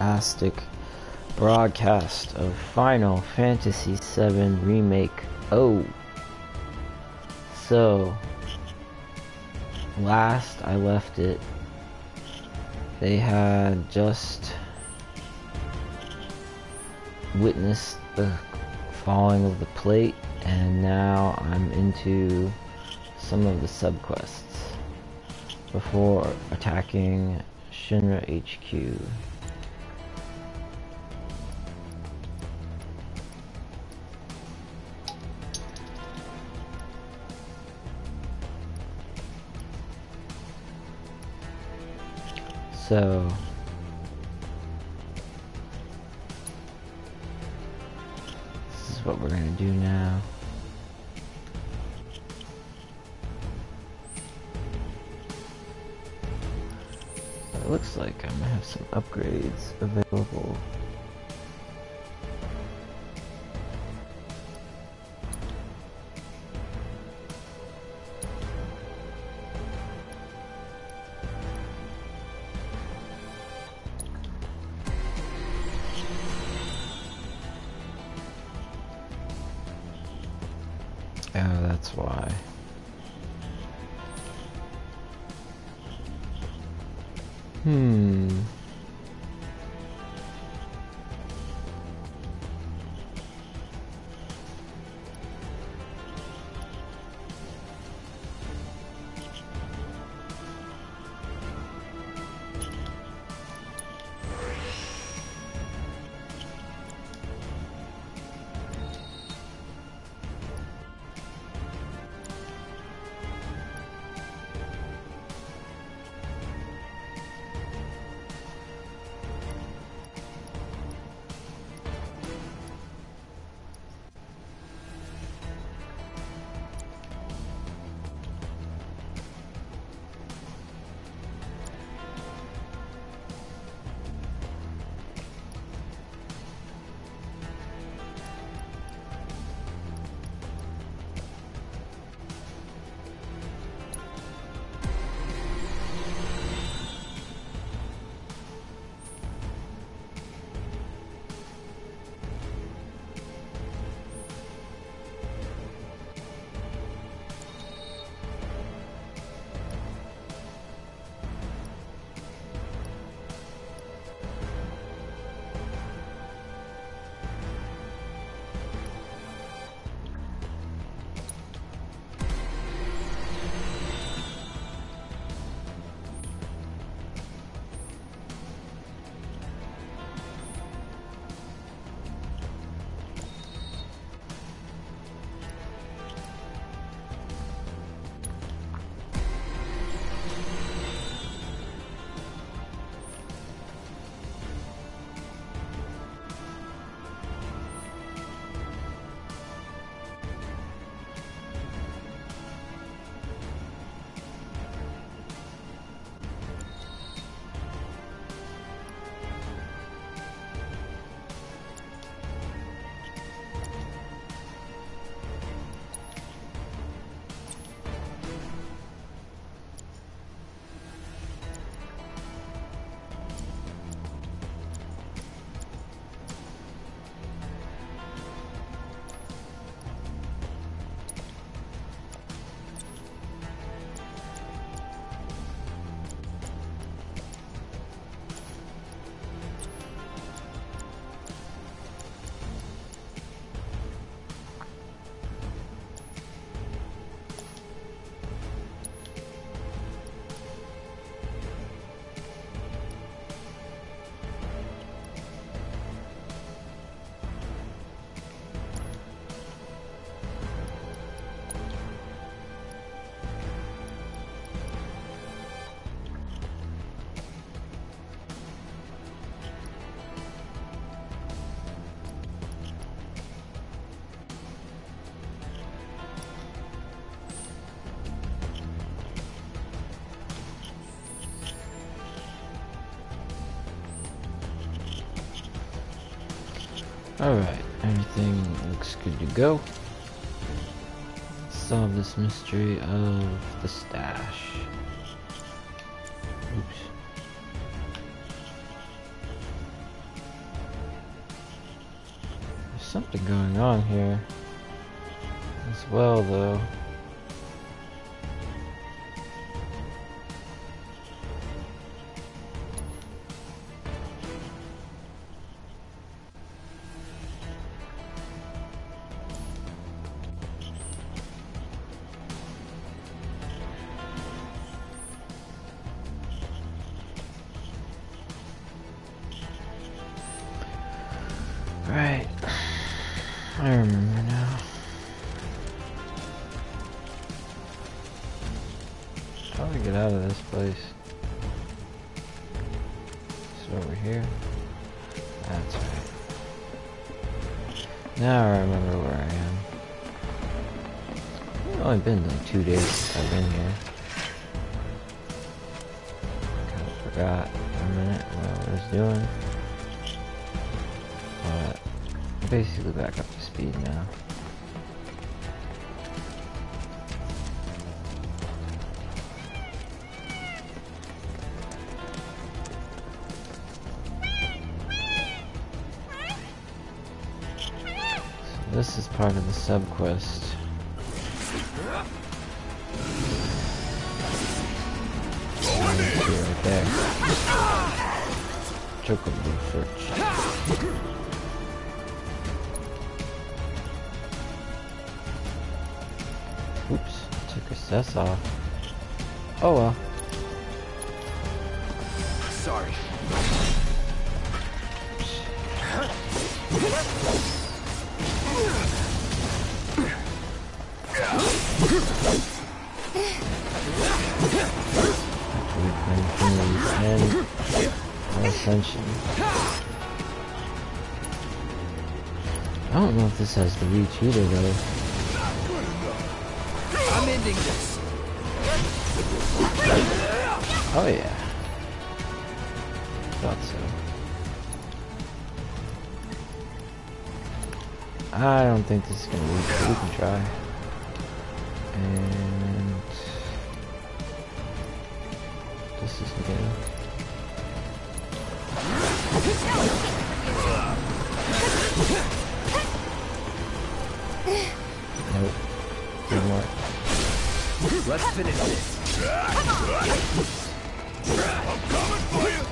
fantastic broadcast of Final Fantasy VII Remake. Oh, so last I left it, they had just witnessed the falling of the plate, and now I'm into some of the subquests before attacking Shinra HQ. So this is what we're gonna do now. It looks like I'm gonna have some upgrades available. Oh, that's why. Alright, everything looks good to go. Let's solve this mystery of the stash. Oops. something going on here as well, though. Right, I remember now. How do I get out of this place? It's over here. That's right. Now I remember where I am. It's only been like 2 days since I've been here. Kind of forgot for a minute what I was doing. But basically back up to speed now. So this is part of the sub-quest. Right there. Chocobo search. Oops, took her cess off. Oh well. Sorry. And ascension. I don't know if this has the reach either though. I'm ending this. Oh yeah. Thought so. I don't think this is gonna reach, but we can try. And this is new. Nope. Didn't work. Let's finish this. I'm coming for you!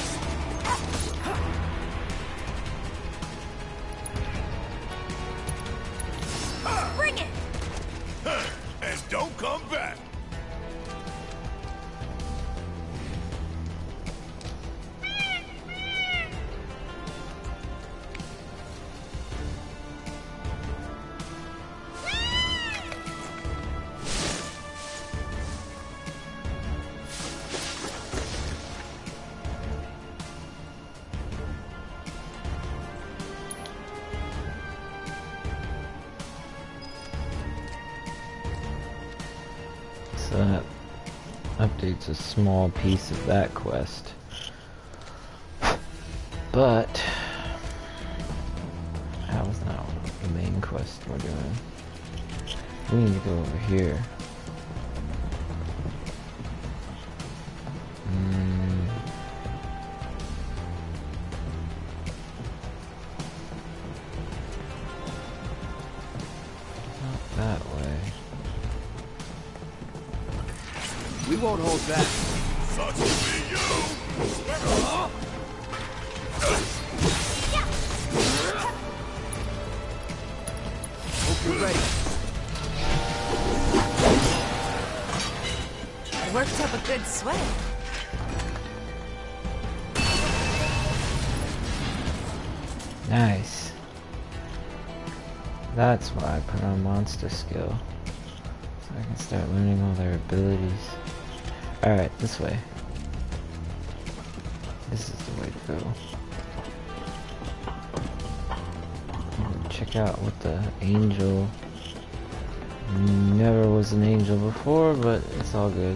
Bring it! And don't come back! So that updates a small piece of that quest. But that was not the main quest we're doing. We need to go over here. Not that way. We won't hold back. Such will be you! Hope you're ready. Worked up a good sweat. Nice. That's why I put on monster skill. So I can start learning all their abilities. Alright, this way. This is the way to go. Check out what the angel... Never was an angel before, but it's all good.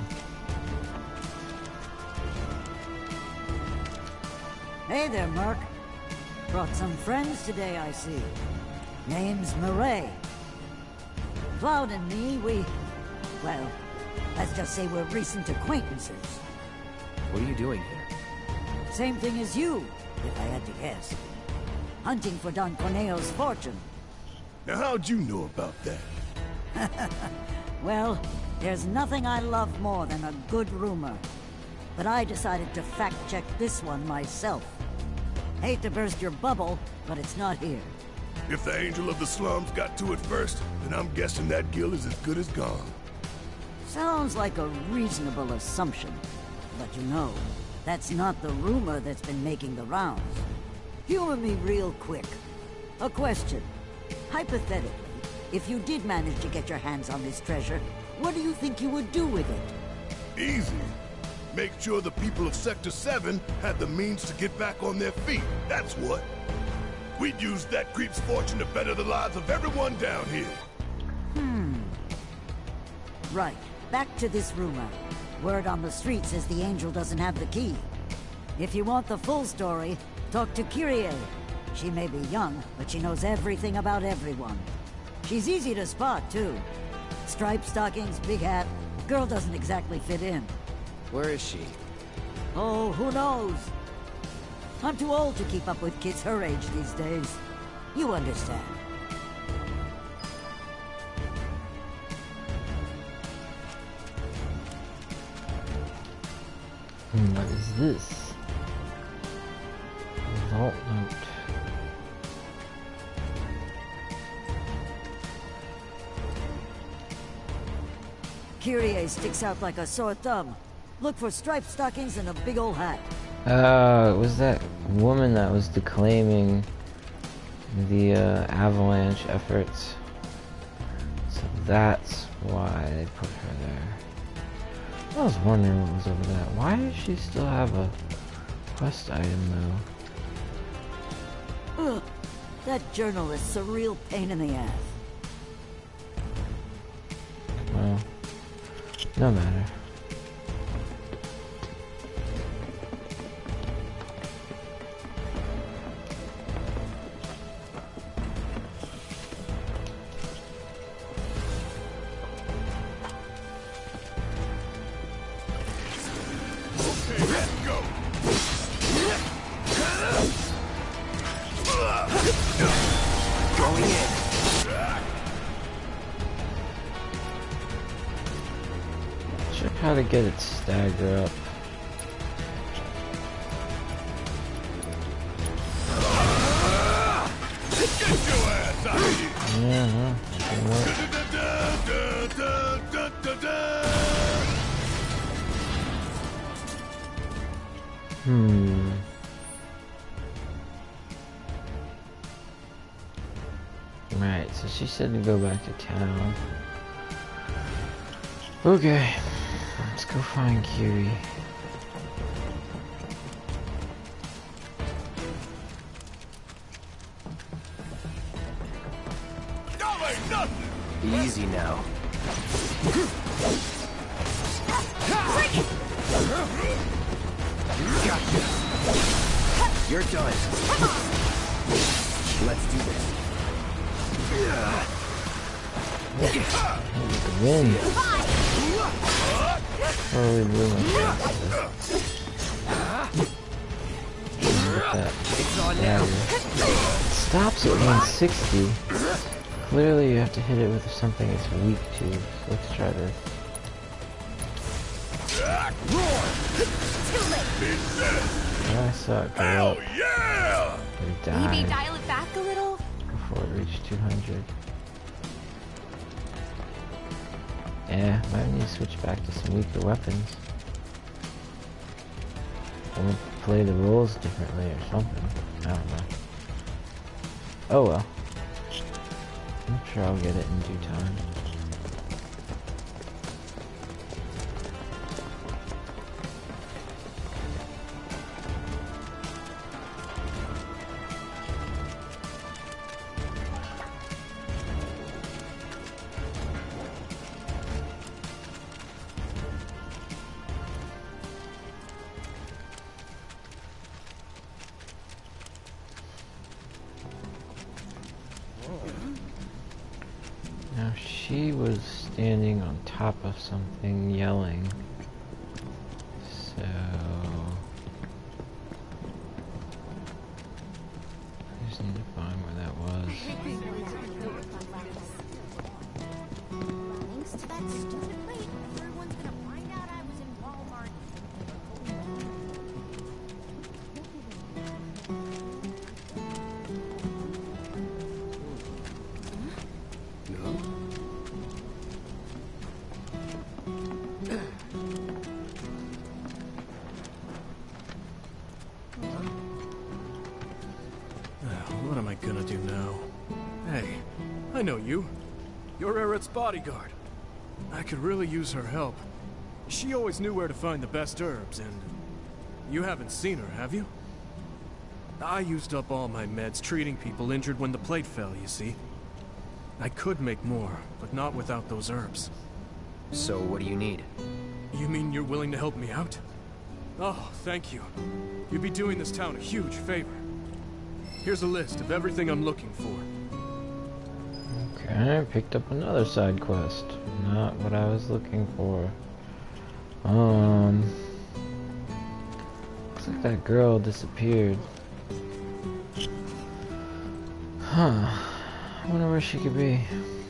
Hey there, Merc. Brought some friends today, I see. Name's Murray. Cloud and me, well, let's just say we're recent acquaintances. What are you doing here? Same thing as you, if I had to guess. hunting for Don Corneo's fortune. Now, how'd you know about that? Well, there's nothing I love more than a good rumor. But I decided to fact-check this one myself. Hate to burst your bubble, but it's not here. If the Angel of the Slums got to it first, then I'm guessing that guild is as good as gone. Sounds like a reasonable assumption. But you know, that's not the rumor that's been making the rounds. Humor me real quick. A question. Hypothetically, if you did manage to get your hands on this treasure, what do you think you would do with it? Easy. Make sure the people of Sector 7 had the means to get back on their feet. That's what. We'd use that creep's fortune to better the lives of everyone down here. Right. Back to this rumor. Word on the street says the Angel doesn't have the key. If you want the full story, talk to Kyrie. She may be young, but she knows everything about everyone. She's easy to spot, too. Striped stockings, big hat. Girl doesn't exactly fit in. Where is she? Oh, who knows? I'm too old to keep up with kids her age these days. You understand. What is this? Vault note. Kyrie sticks out like a sore thumb. Look for striped stockings and a big old hat. It was that woman that was declaiming the avalanche efforts. So that's why they put her there. I was wondering what was over that. Why does she still have a quest item though? Ugh, that journalist's a real pain in the ass. Well, no matter. How to get it stagger up. Get your ass out of here! Yeah, Right, so she said to go back to town. Okay. Let's go find Kyrie. Y'all ain't nothing! Easy now. Gotcha. You're done. Let's do this. Win. What are we doing? It's on now. It stops at 160. Clearly you have to hit it with something it's weak to. So let's try this. I saw it go Hell up. yeah! It Maybe died dial it back a little? before it reached 200. Yeah, might need to switch back to some weaker weapons. Or play the rules differently or something. I don't know. Oh well. I'm sure I'll get it in due time. Now she was standing on top of something yelling. So I just need to Wait, everyone's gonna find out I was in Walmart. No? What am I gonna do now? Hey, I know you. You're Aerith's bodyguard. I could really use her help. She always knew where to find the best herbs, and you haven't seen her, have you? I used up all my meds treating people injured when the plate fell, you see. I could make more, but not without those herbs. So what do you need? You mean you're willing to help me out? Oh, thank you. You'd be doing this town a huge favor. Here's a list of everything I'm looking for. Okay, picked up another side quest. Not what I was looking for. Looks like that girl disappeared. Huh. I wonder where she could be.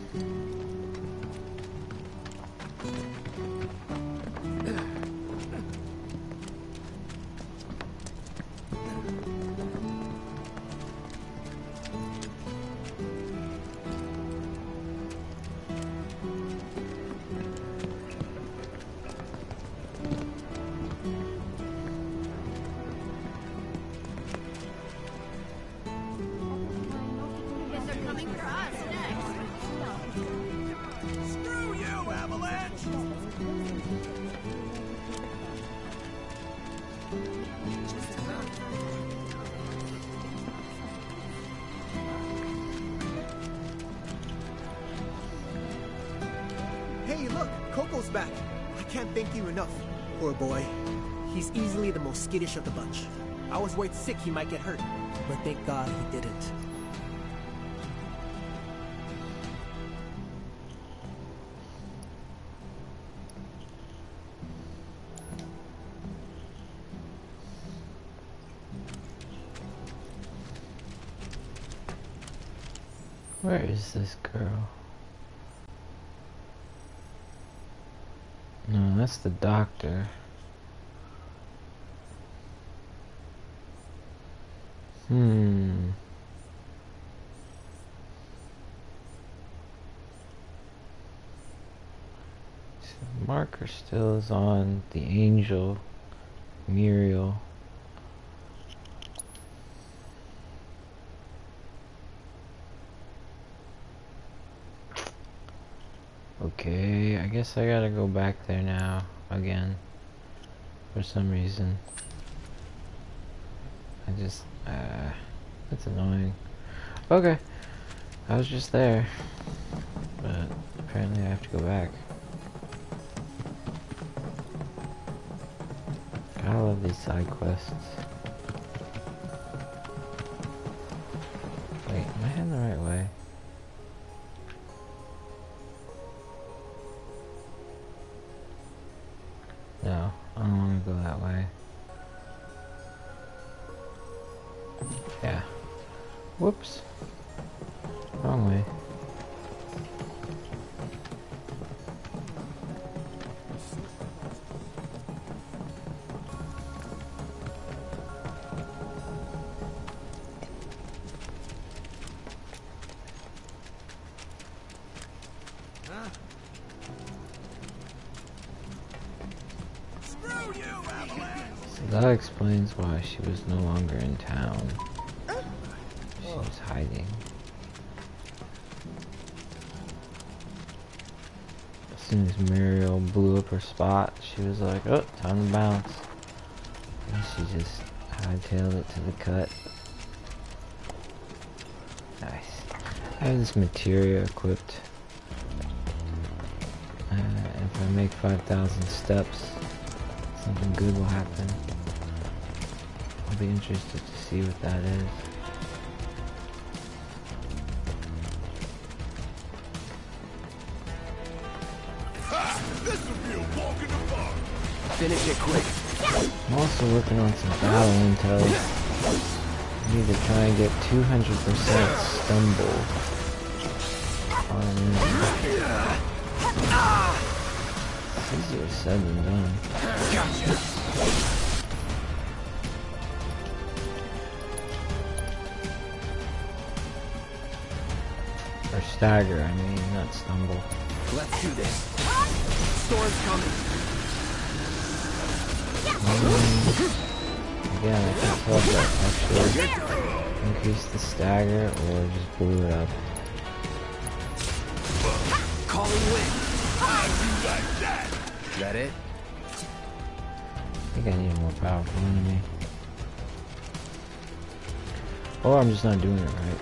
Guess they're coming for us next. Screw you, Avalanche! Hey, look, Coco's back. I can't thank you enough. Poor boy. He's easily the most skittish of the bunch. I was worried sick he might get hurt, but thank God he didn't. Where is this girl? No, that's the doctor. So the marker still is on the angel, Muriel. Okay, I guess I gotta go back there now, again, for some reason. That's annoying. Okay, I was just there, but apparently I have to go back. I love these side quests. Wait, am I heading the right way? No, I don't want to go that way. Yeah. Whoops. Wrong way. So that explains why she was no longer in town. She was hiding. As soon as Muriel blew up her spot, she was like, oh, time to bounce. And she just hightailed it to the cut. Nice. I have this materia equipped. If I make 5,000 steps, something good will happen. I'll be interested to see what that is. Ha! This will be a walk in the park! Finish it quick. I'm also working on some battle intel. I need to try and get 200% stumble on It's easier said than done. Gotcha. Or stagger, I mean, not stumble. Let's do this. Storm's coming. Again, I can tell if that actually increased the stagger or just blew it up. Calling wind. That it? I think I need a more powerful enemy. Or I'm just not doing it right.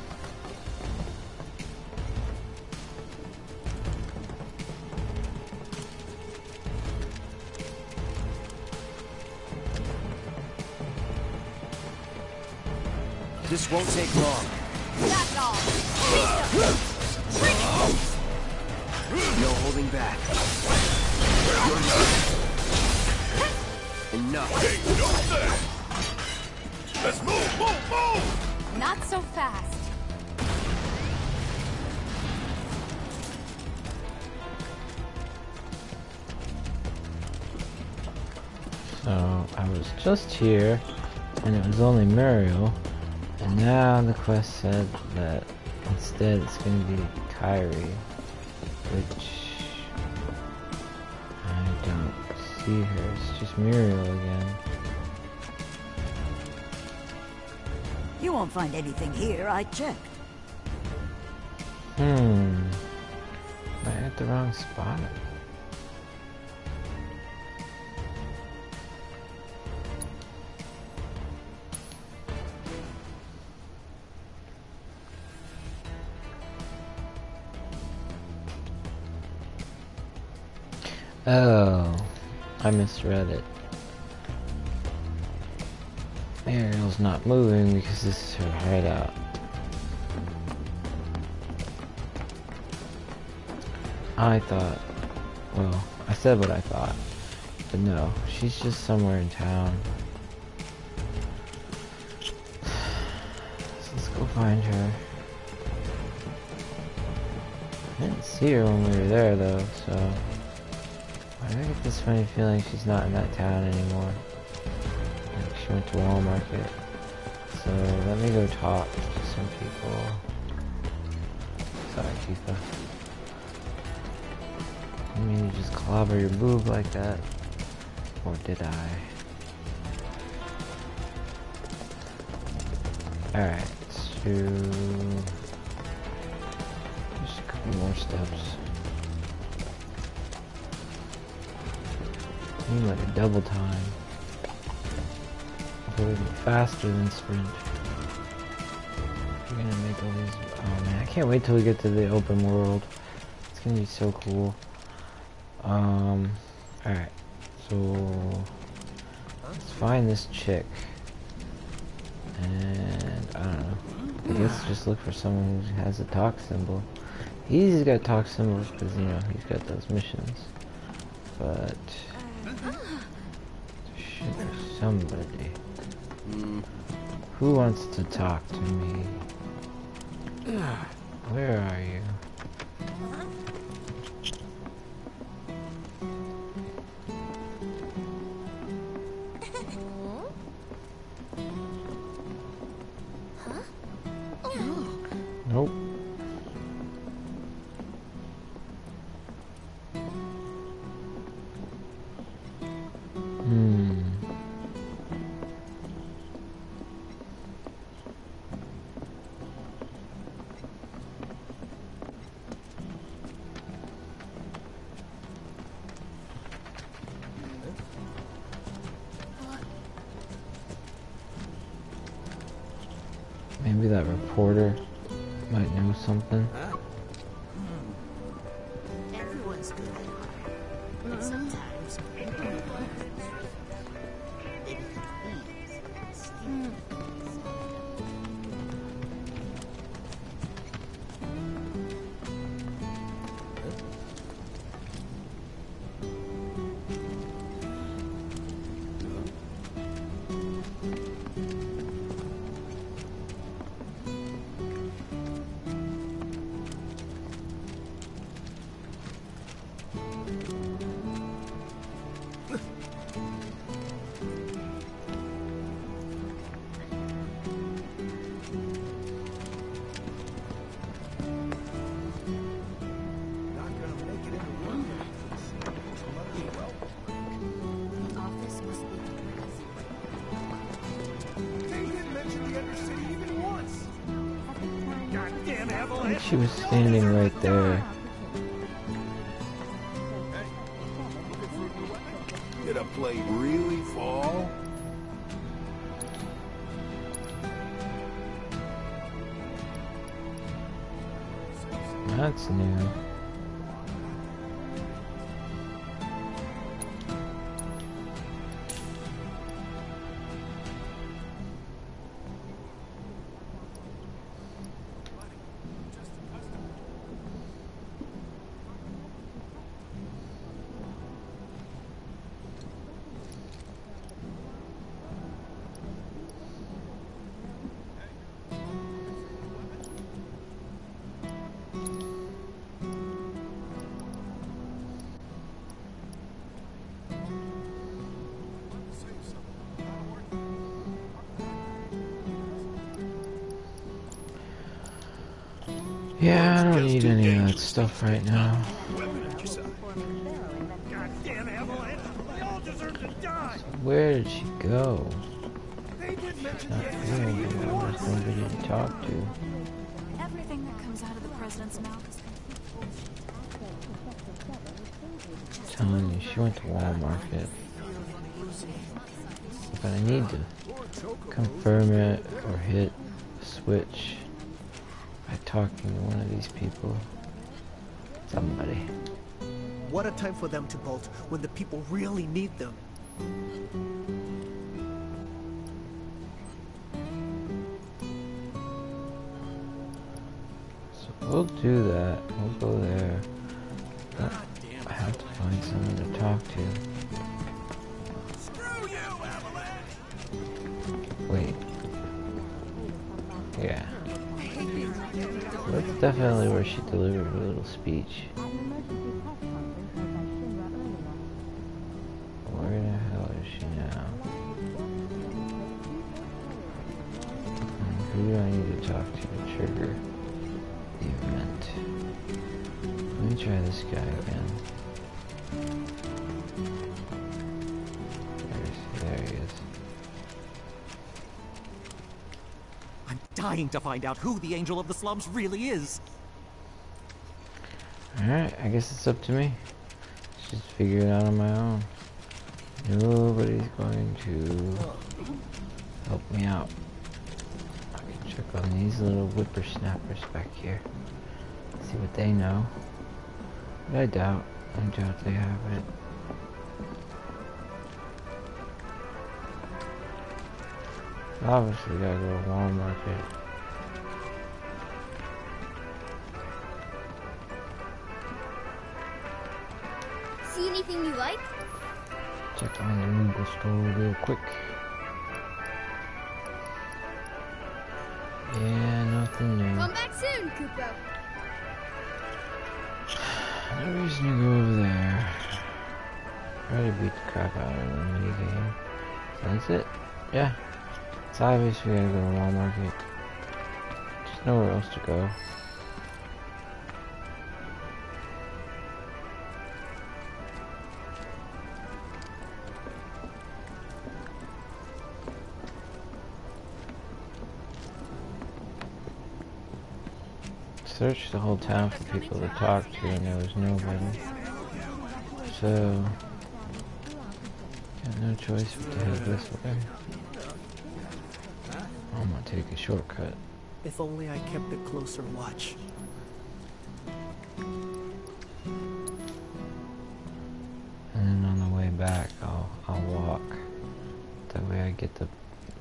This won't take long. That's all. No holding back. Enough. Hey, don't that! Let's move, move, move! Not so fast. So I was just here and it was only Muriel, and now the quest said that instead it's going to be Kyrie, which I don't see her. It's just Muriel again. You won't find anything here, I checked. Am I at the wrong spot? Oh, I misread it. Ariel's not moving because this is her hideout. I thought, well, I said what I thought, but no, she's just somewhere in town. So let's go find her. I didn't see her when we were there though, so why do I get this funny feeling she's not in that town anymore? Like she went to Walmart. So let me go talk to some people. Sorry, Tifa. I mean, you just clobber your boob like that. Or did I? Alright, so just a couple more steps. I mean, like a double time. Go even faster than sprint. We're gonna make all these. Oh man, I can't wait till we get to the open world. It's gonna be so cool. Alright, so let's find this chick. And I don't know. I guess just look for someone who has a talk symbol. He's got talk symbols because, you know, he's got those missions. But should be somebody. Who wants to talk to me? Where are you? Nope. Maybe that reporter might know something. Everyone's good. But sometimes I think she was standing right there. Did a plate really fall? That's new. Yeah, I don't need any of that stuff right now. Where did she go? She's not here. There's nobody to talk to. Everything that comes out of the president's mouth is I'm telling you, she went to Walmart. But I need to confirm it or hit switch by talking to one of these people. Somebody. What a time for them to bolt when the people really need them. So we'll do that. We'll go there. But I have to find someone to talk to. Wait. Yeah. That's definitely where she delivered her little speech. Where the hell is she now? Who do I need to talk to trigger the event? Let me try this guy again. There he is. I'm dying to find out who the Angel of the Slums really is. Alright, I guess it's up to me. Just figure it out on my own. Nobody's going to help me out. I can check on these little whippersnappers back here. See what they know. But I doubt they have it. Obviously gotta go to Walmart. See anything you like? Check on the legal store real quick. Yeah, nothing new. Come back soon, Kupo. No reason to go over there. Try to beat the crap out of the minigame. That's it. Yeah. It's obvious we gotta go to Walmart. There's nowhere else to go. Searched the whole town for people to talk to and there was nobody. So, got no choice but to head this way. I'm gonna take a shortcut. If only I kept a closer watch. And then on the way back, I'll walk. That way I get the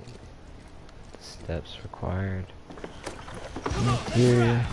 steps required. Materia.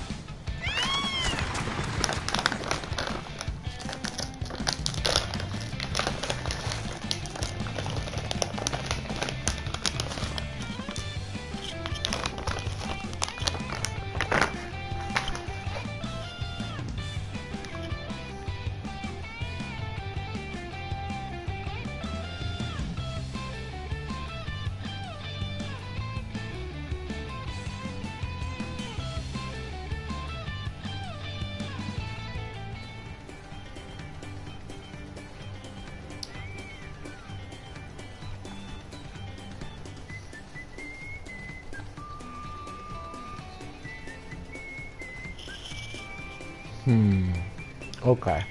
Okay.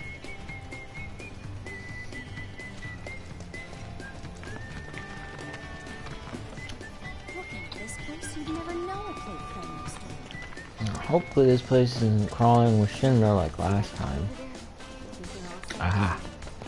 Looking at this place, you'd never know a plate friend next door. Hopefully this place isn't crawling with Shinra like last time. Aha.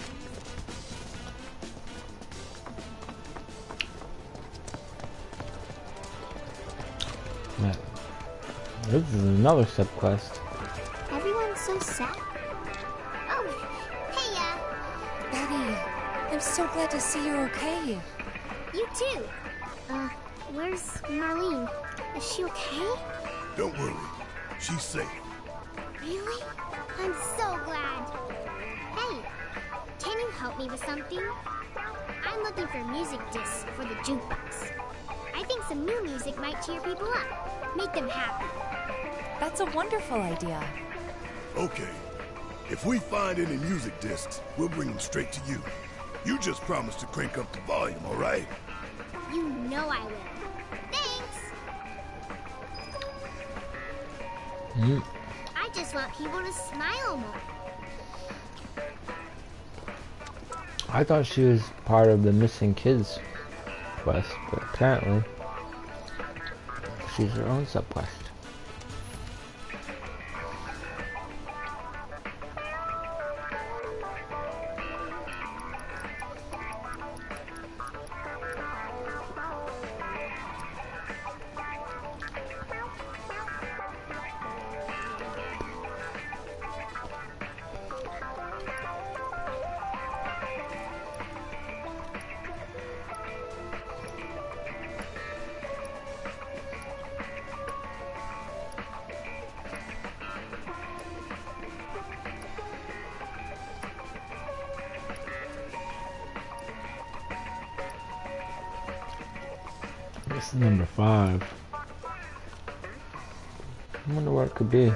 Yeah. This is another subquest. Everyone's so sad. Oh, hey, Betty, I'm so glad to see you're okay. you too. Where's Marlene? Is she okay? Don't worry. She's safe. Really? I'm so glad. Hey, can you help me with something? I'm looking for music discs for the jukebox. I think some new music might cheer people up, make them happy. That's a wonderful idea. Okay. If we find any music discs, we'll bring them straight to you. You just promise to crank up the volume, all right? You know I will. Thanks! I just want people to smile more. I thought she was part of the missing kids quest, but apparently she's her own subquest. This is number 5. I wonder what it could be.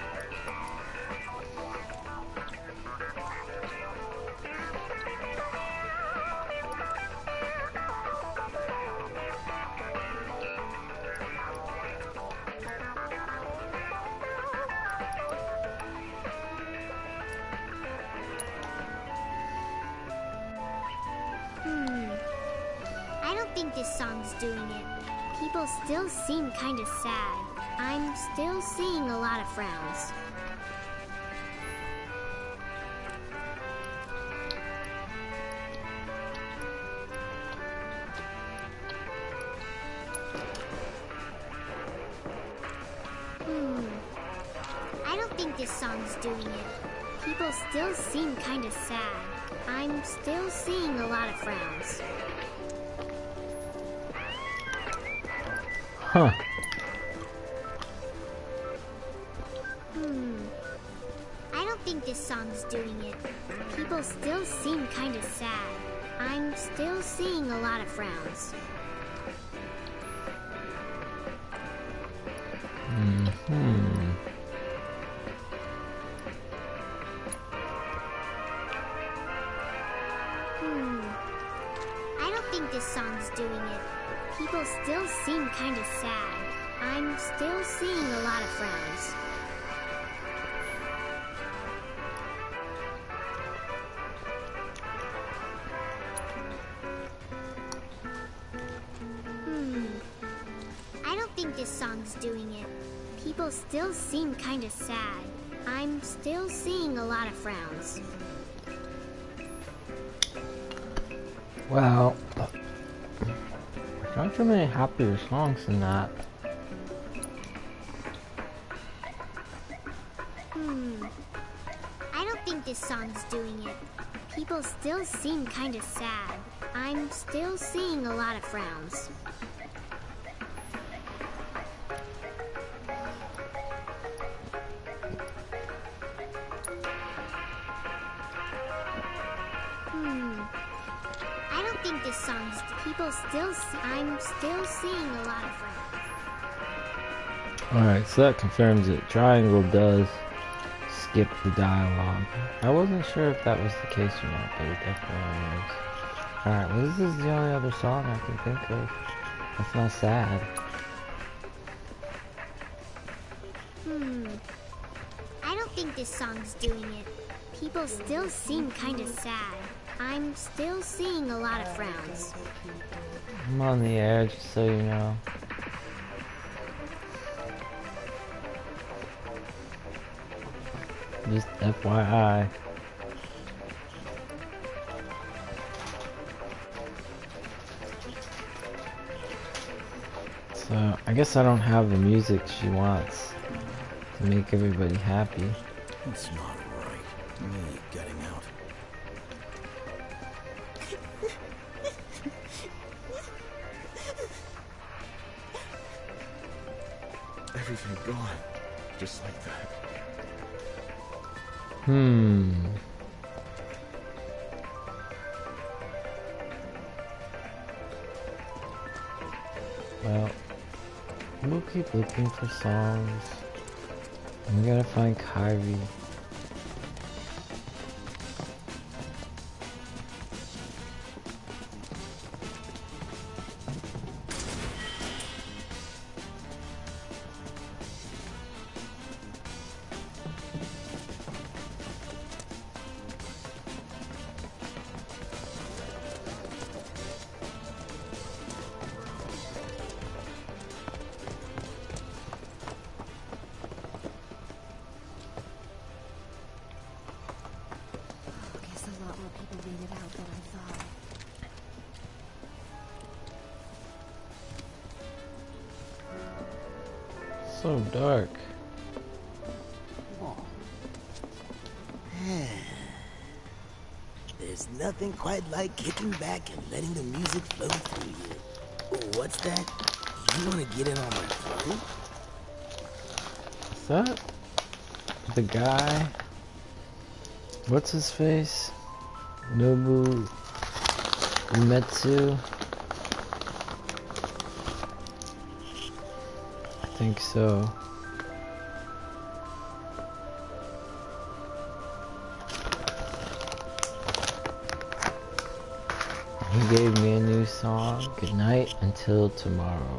I don't think this song's doing it. People still seem kind of sad. I'm still seeing a lot of frowns. I don't think this song's doing it. People still seem kind of sad. I'm still seeing a lot of frowns. Huh. I don't think this song's doing it. People still seem kind of sad. I'm still seeing a lot of frowns. I don't think this song's doing it. People still seem kind of sad. I'm still seeing a lot of frowns. I don't think this song's doing it. People still seem kind of sad. I'm still seeing a lot of frowns. Well, there's not too many happier songs than that. I don't think this song's doing it. People still seem kind of sad. I'm still seeing a lot of frowns. I don't think this song's... People still... I'm still seeing a lot of frowns. Alright, so that confirms that Triangle does skip the dialogue. I wasn't sure if that was the case or not, but it definitely is. Alright, well this is the only other song I can think of. That's not sad. I don't think this song's doing it. People still seem kind of sad. I'm still seeing a lot of frowns. I'm on the air, just so you know. Just FYI. So, I guess I don't have the music she wants to make everybody happy. It's not right. Me getting out. Everything gone. Just like that. Well, we'll keep looking for songs. We gotta find Kyrie. Guess a lot more people made it out than I thought. So dark. There's nothing quite like kicking back and letting the music flow through you. What's that? You want to get in on my flow? Is that the guy? What's his face? Nobu Umetsu? I think so. He gave me a new song. Good night until tomorrow.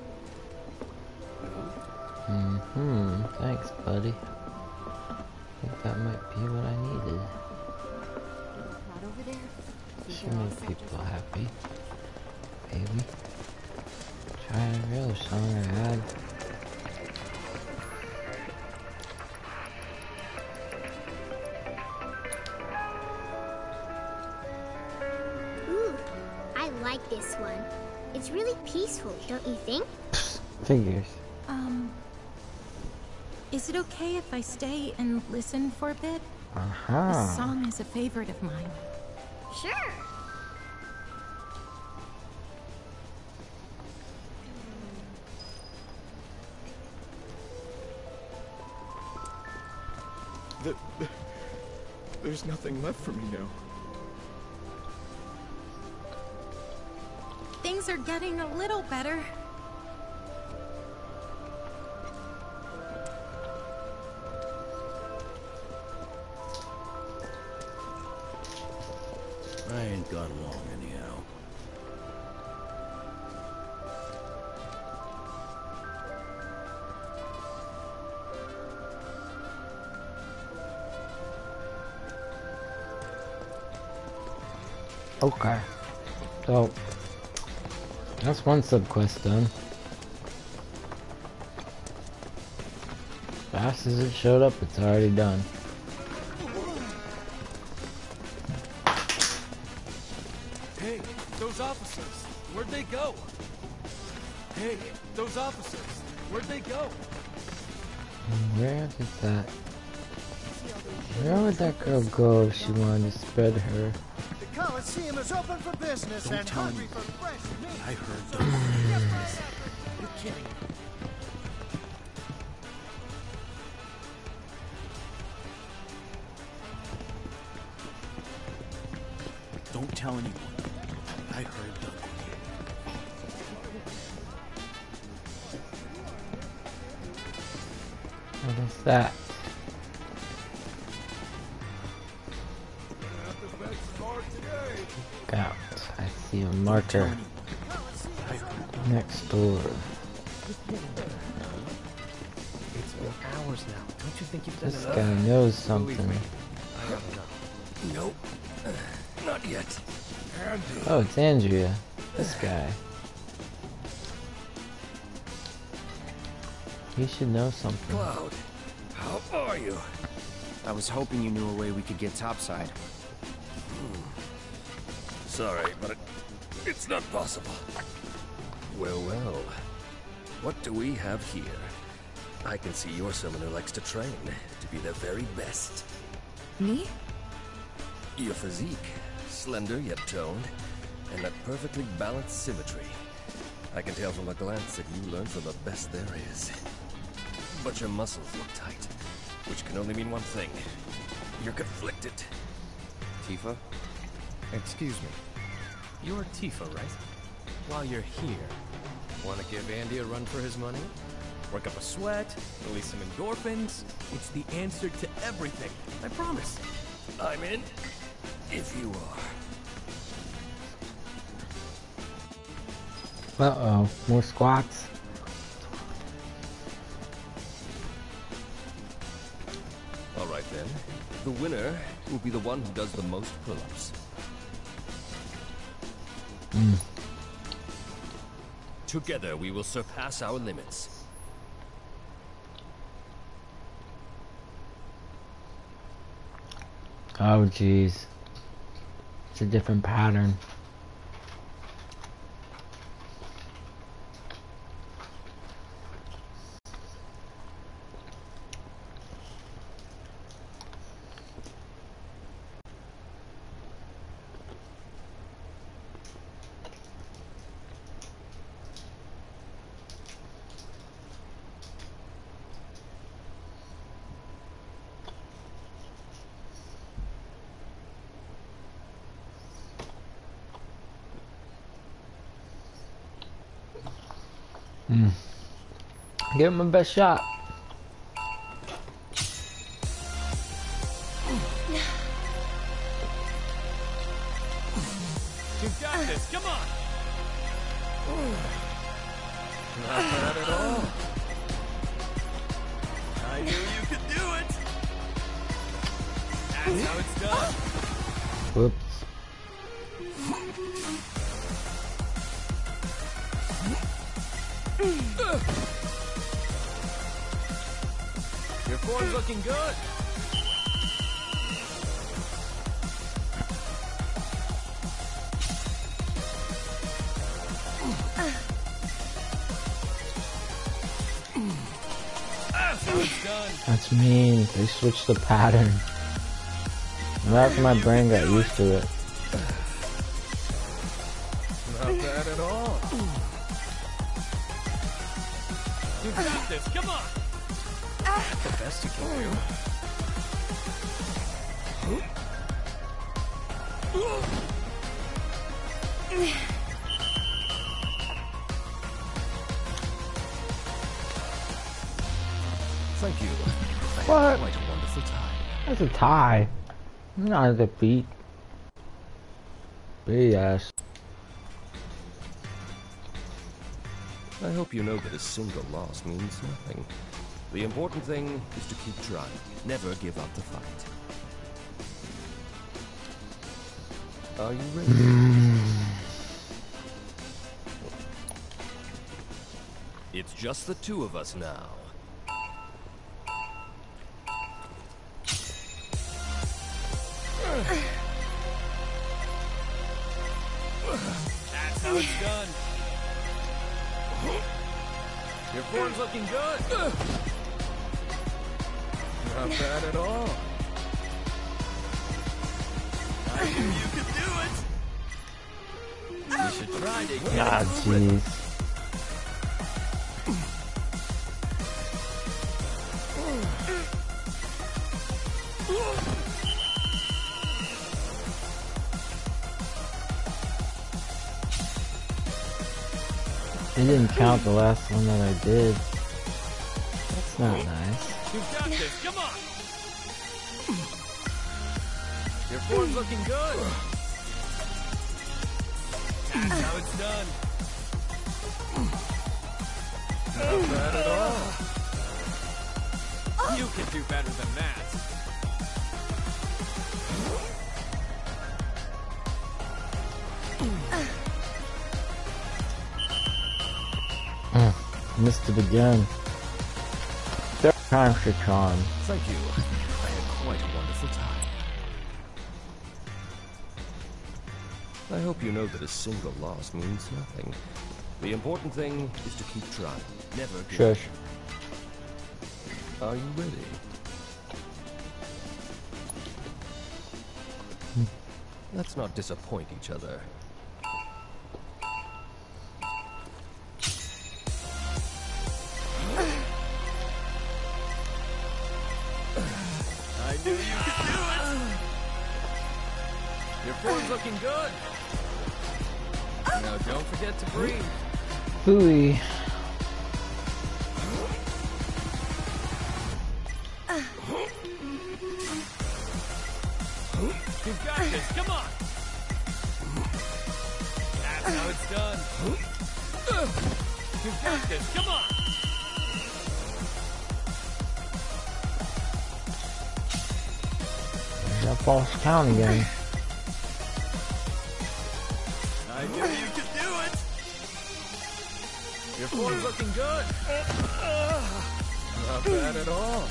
Thanks, buddy. I think that might be what I needed. Not over there. Should make people happy. Maybe. Try every other song I had. Ooh, I like this one. It's really peaceful, don't you think? Figures. Is it okay if I stay and listen for a bit? Uh-huh. This song is a favorite of mine. Sure. There's nothing left for me now. Things are getting a little better. I ain't got long anyhow. Okay. So, that's one subquest done. Fast as it showed up, it's already done. Hey, those officers, where'd they go? Hey, those officers, where'd they go? Where did that... Where would that girl go if she wanted to spread her... The Coliseum is open for business. Don't and tell hungry me. for fresh meat. I heard You're kidding. Don't tell anyone. I heard them. What is that? Out. I see a marker next door. It's been hours now. Don't you think you've done This enough? guy knows Believe something. me, I gotta know. Nope. Not yet. Andy. Oh, it's Andrea. This guy. He should know something. Cloud, how are you? I was hoping you knew a way we could get topside. Sorry, but it's not possible. Well, well. What do we have here? I can see you're someone who likes to train, to be their very best. Me? Your physique, slender yet toned, and that perfectly balanced symmetry. I can tell from a glance that you learned from the best there is. But your muscles look tight, which can only mean one thing. You're conflicted. Tifa? Excuse me. You're Tifa, right? While you're here, want to give Andy a run for his money? Work up a sweat, release some endorphins. It's the answer to everything. I promise. I'm in, if you are. Uh-oh, more squats. All right then. The winner will be the one who does the most pull-ups. Together we will surpass our limits. Oh, jeez. It's a different pattern. Give him my best shot. You've got this, come on! Not bad at all. I knew you could do it! That's how it's done! Whoops. Your form's looking good! That's how it's done! That's mean. They switched the pattern. That's my brain got used to it. Not bad at all. You got this, come on! That's the best you can do. Thank you. I What? had quite a wonderful time. That's a tie. Not a defeat. BS. I hope you know that a single loss means nothing. The important thing is to keep trying. Never give up the fight. Are you ready? It's just the two of us now. That's how it's done. Your form's looking good. Not bad at all. I knew you could do it. You should try to get Ah, jeez. It didn't count the last one that I did. That's not nice. You've got this, come on! Your form's looking good! That's how it's done! Not bad at all! You can do better! Missed it again. Third time's your charm. Thank you. I had quite a wonderful time. I hope you know that a single loss means nothing. The important thing is to keep trying. Never give Shush. up. Are you ready? Let's not disappoint each other. I knew you could do it! Your form's looking good! Now don't forget to breathe. Hooey. You've got this, come on! That's how it's done. You've got this, come on! There's that false count again. I knew you could do it! Your form's looking good! Not bad at all.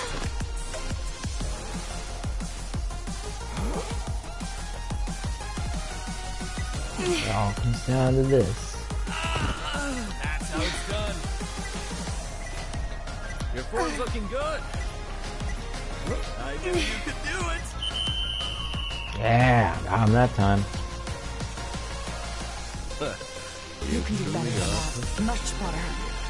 It all comes down to this. That's how it's done. Your form's looking good. I knew you could do it. Yeah, got him that time. You can do better than that. Much better.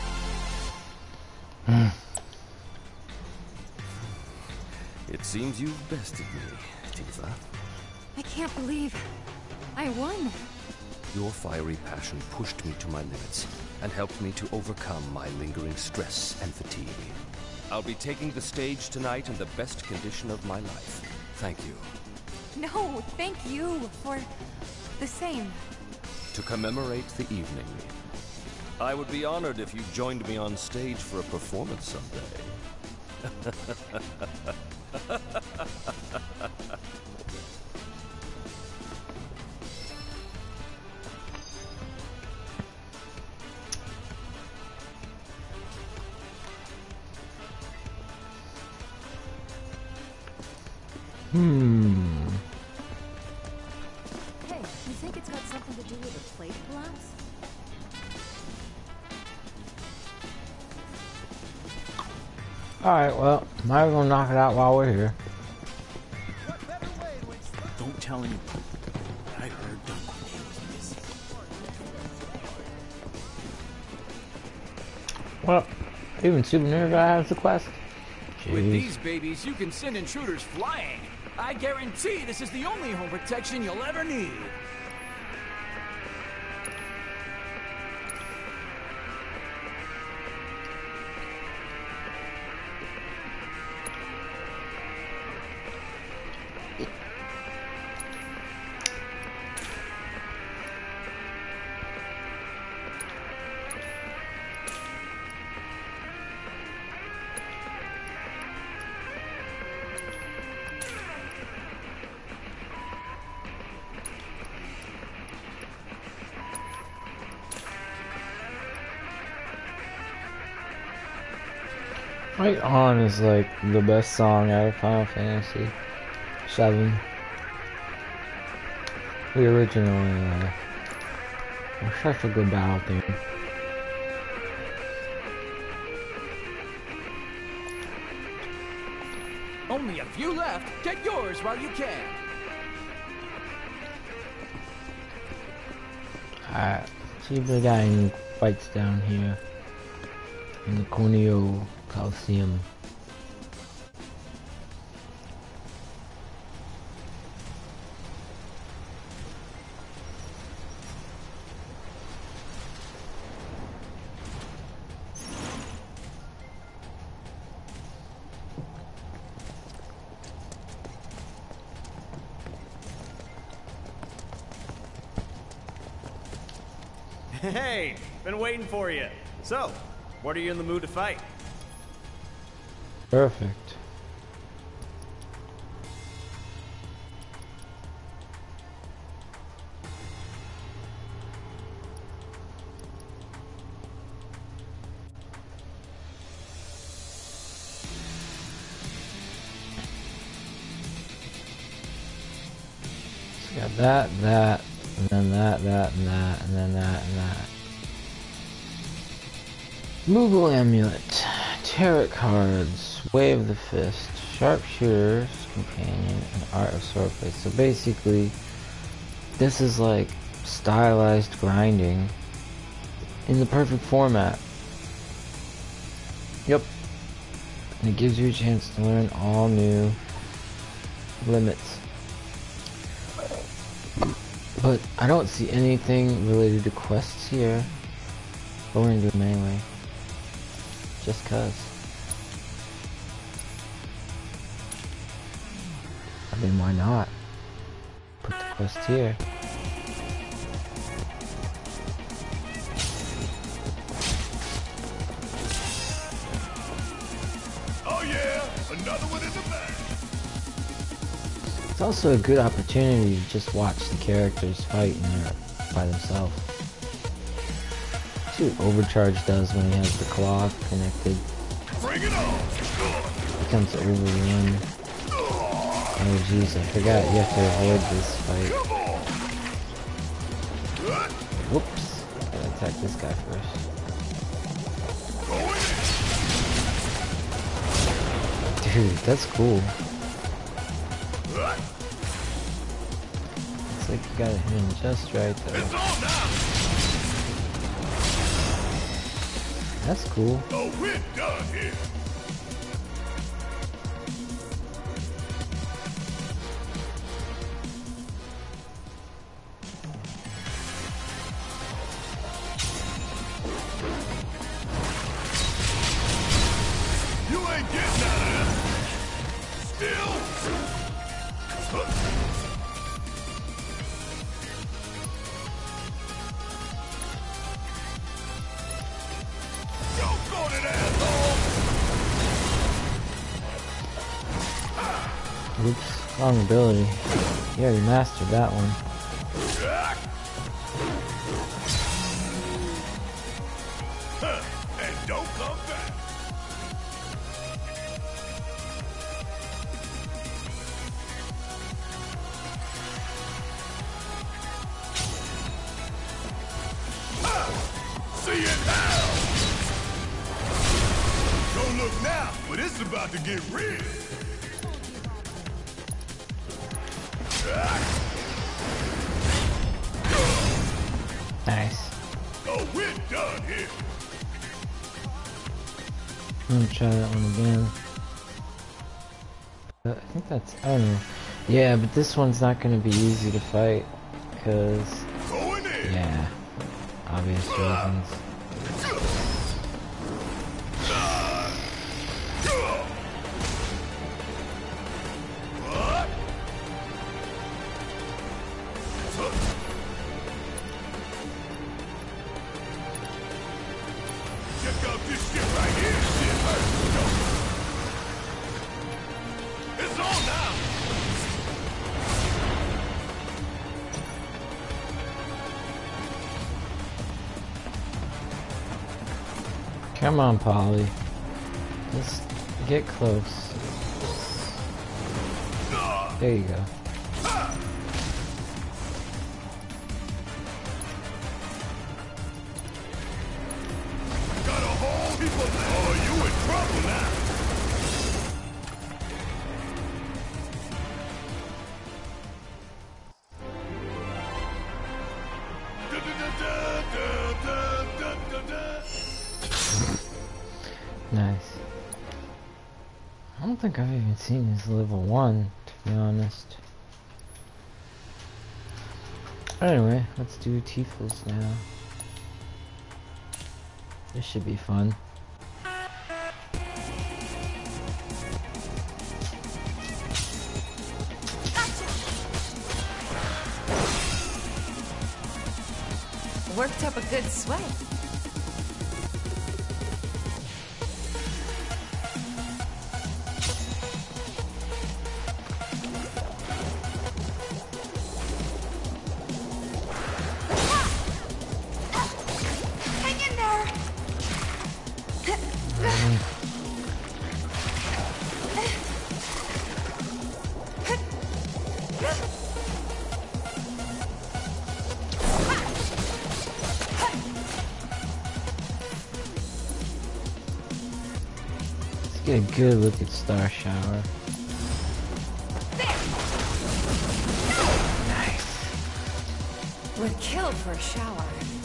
It seems you've bested me, Tifa. I can't believe I won. Your fiery passion pushed me to my limits and helped me to overcome my lingering stress and fatigue. I'll be taking the stage tonight in the best condition of my life. Thank you. No, thank you for the same. To commemorate the evening, I would be honored if you joined me on stage for a performance someday. Hey, you think it's got something to do with the plate collapse? Alright, well, might as well knock it out while we're here. Don't tell anyone. I heard Don Corneo was missing. Well, even Souvenir Guy has the quest. With Jeez. these babies, you can send intruders flying. I guarantee this is the only home protection you'll ever need. Right On is like the best song out of Final Fantasy VII. The original, was such a good battle theme. Only a few left. Get yours while you can. Alright, see if we got any fights down here in the Corneo Coliseum. Hey, been waiting for you. So, what are you in the mood to fight? Perfect. Got that, that, and then that, that, and that, and then that, and that. Moogle Amulet, Tarot Cards, Way of the Fist, Sharpshooter's Companion, and Art of Swordplay. So basically, this is like stylized grinding in the perfect format. Yep. And it gives you a chance to learn all new limits. But I don't see anything related to quests here. But we're gonna do them anyway. Just cuz. I mean, why not? Put the quest here. Oh yeah, another one in the bag. It's also a good opportunity to just watch the characters fight by themselves. See what Overcharge does when he has the claw connected. Bring it on. Becomes overrun. Oh jeez, I forgot you have to avoid this fight. Whoops. Gotta attack this guy first. Dude, that's cool. Looks like you got it hit him just right there. That's cool. Oh, we're done here. You ain't getting out of this. Still. Oops, wrong ability. You already mastered that one. And don't come back. See it now. Don't look now, but it's about to get real. Nice. Oh, we're done here. I'm gonna try that one again. I think that's, I don't know. Yeah, but this one's not gonna be easy to fight, because, yeah, obvious reasons. Check out this shit right here. Shit hurts. It's on now. Come on, Polly. Just get close. There you go. Got a whole heap of... Oh, you in trouble now. Nice. I don't think I've even seen his level 1, to be honest. Anyway, let's do Tiefl's now. This should be fun. Worked up a good sweat. Hang in there. get a good look at Star Shower. Would kill for a shower.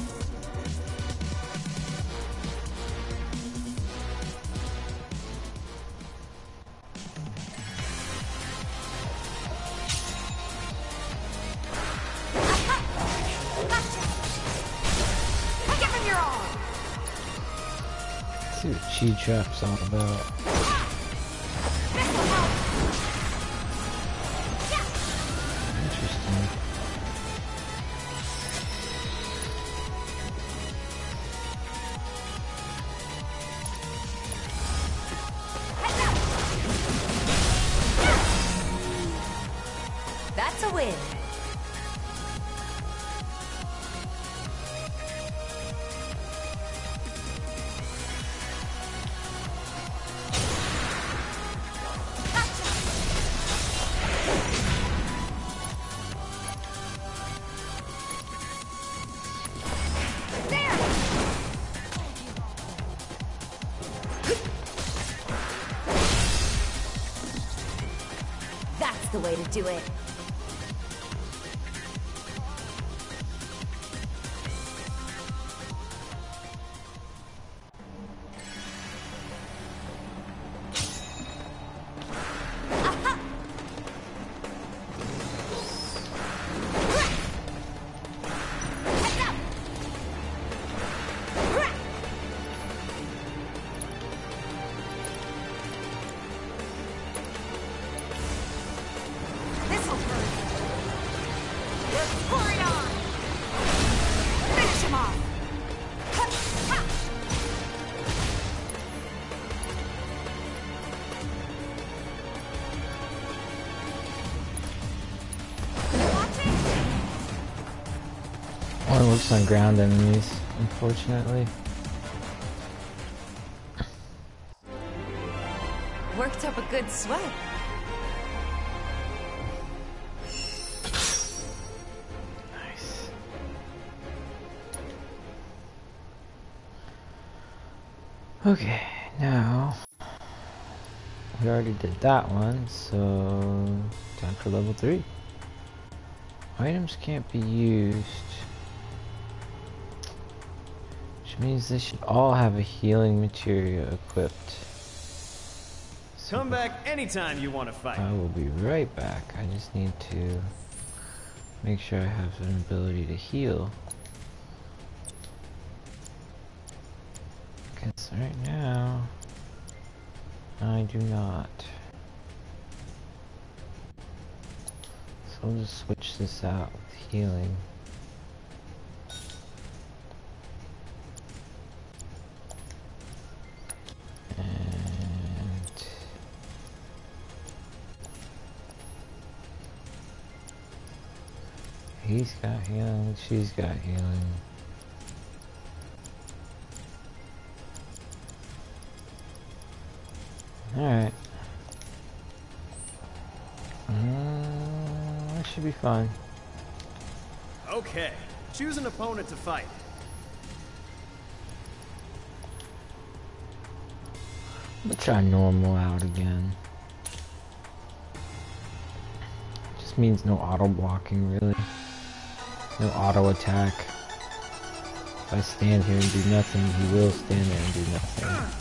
See what Chi Trap's all about. Interesting. That's a win. That's the way to do it. Only works on ground enemies, unfortunately. Worked up a good sweat. Nice. Okay, now we already did that one, so time for level 3. Items can't be used, which means they should all have a healing materia equipped. Come back anytime you want to fight. I will be right back. I just need to make sure I have an ability to heal. Because right now, I do not. So I'll just switch this out with healing. He's got healing, she's got healing. Alright. That should be fine. Okay, choose an opponent to fight. Let's try normal out again. Just means no auto blocking, really. No auto attack. If I stand here and do nothing, he will stand there and do nothing.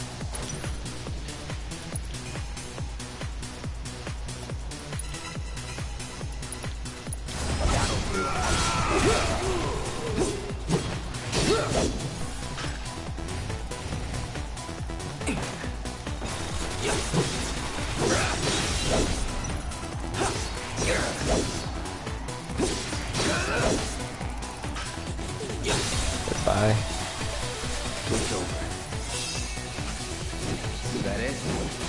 Goodbye. It's over. Is that it?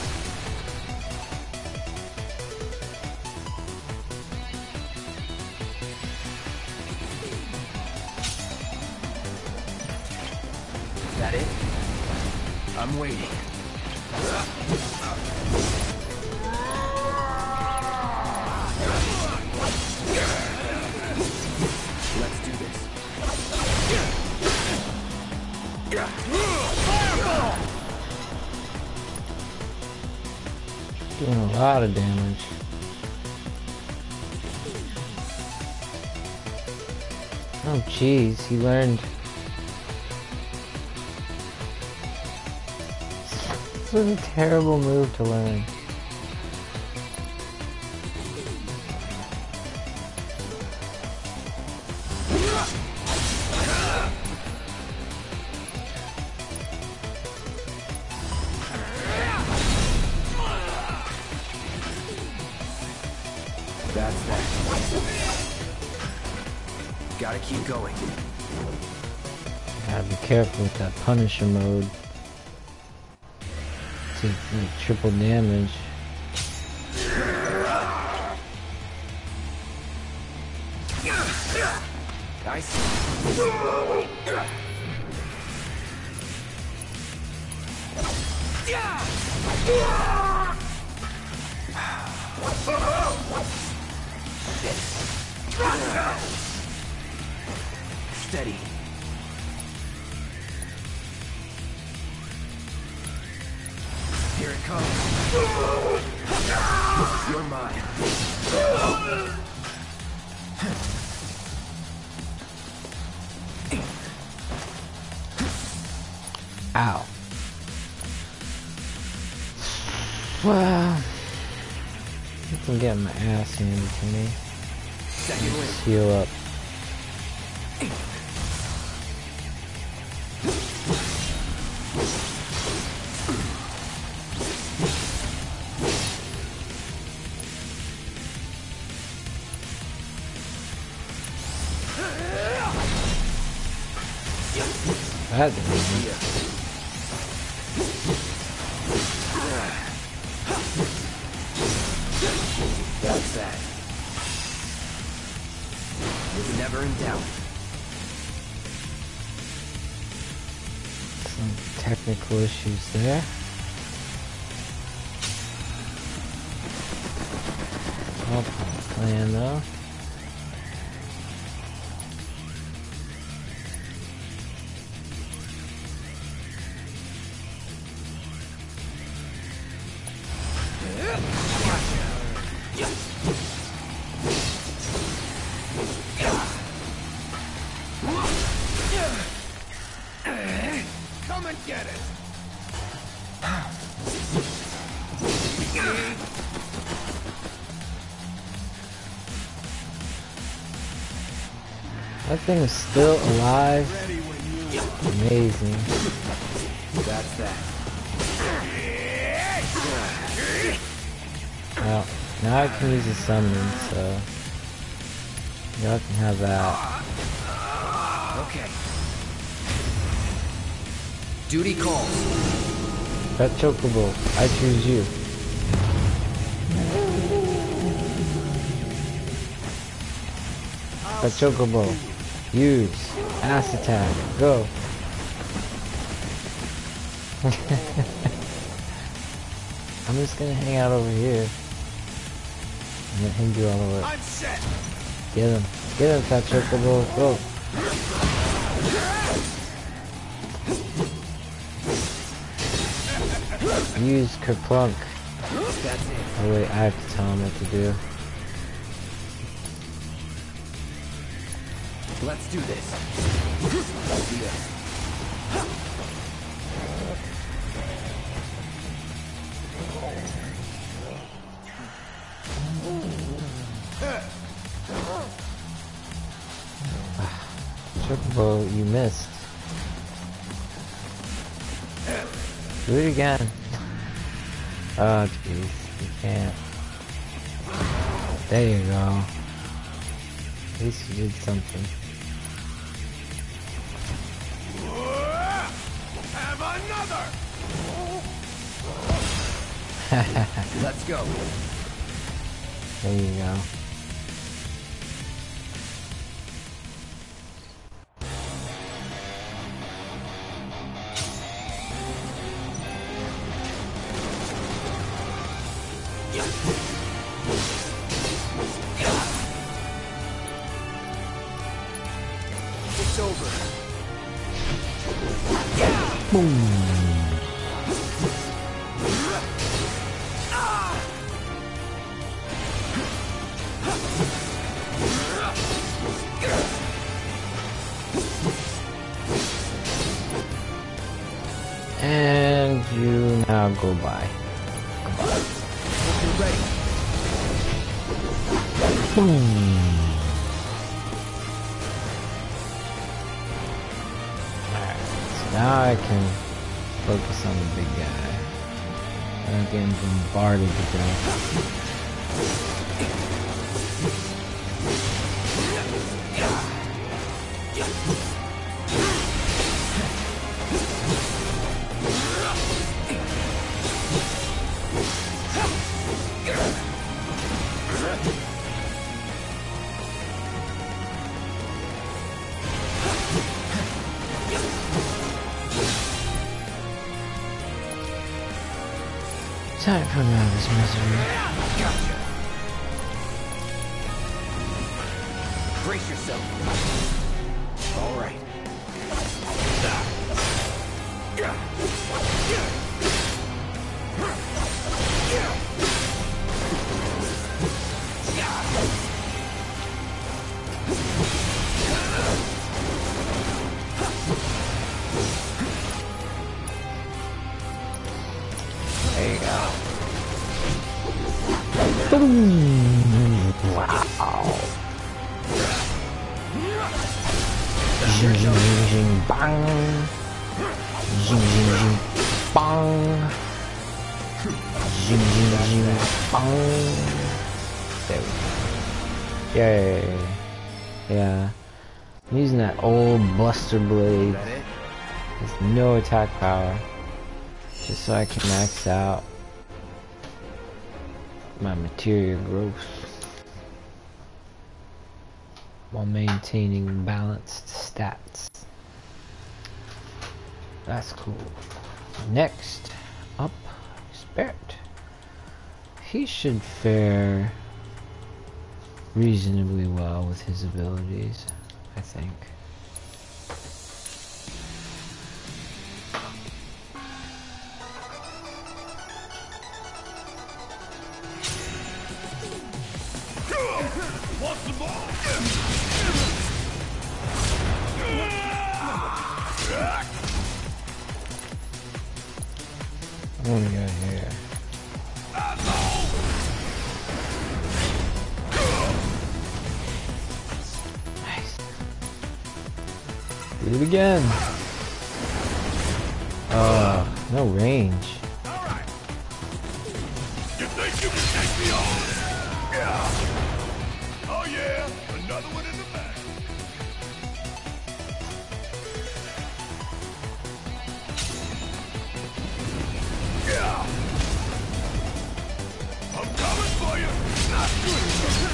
Is that it? I'm waiting. Let's do this. Fireball! Doing a lot of damage. Oh jeez, he learned. This was a terrible move to learn. That's that. Gotta keep going. Gotta be careful with that Punisher mode. To triple damage. Nice. Steady. Here it comes. You're mine. Ow. Wow. I'm getting my ass handed to me. Let's heal up. That didn't work. That's that. Never in doubt. Some technical issues there. All plan though. Come and get it. That thing is still alive. Amazing. That's that. Well, now I can use the summon, so y'all can have that. Okay. Duty calls. That chocobo, I choose you. That chocobo, use ass attack, go. I'm just gonna hang out over here and let him do all the work. I'm set. Get him, Fat Chocobo, go. Use Kerplunk. Oh wait, I have to tell him what to do. Let's do this. Chocobo, you missed. Do it again. Oh jeez, you can't. There you go. At least you did something. Have another. Let's go. There you go. It's over. Boom. Now go by. Goodbye. Hope you're ready. Alright, so now I can focus on the big guy. I'm getting bombarded to death. Time for me out of this misery. Gotcha. Brace yourself. All right. There you go. Boom! Wow. Zing, zing, zing, zing, bang. Zing, zing, zing, bang. Zing, zing, zing, bang. There we go. Yay. Yeah. I'm using that old Buster Blade. With no attack power. Just so I can max out my materia growth while maintaining balanced stats. That's cool. Next up, Spirit. He should fare reasonably well with his abilities, I think. What do we got here? Nice. Do it again. No range. You think you can take me on? Yeah. Oh yeah, another one in the back. Yeah. I'm coming for you. Not good enough.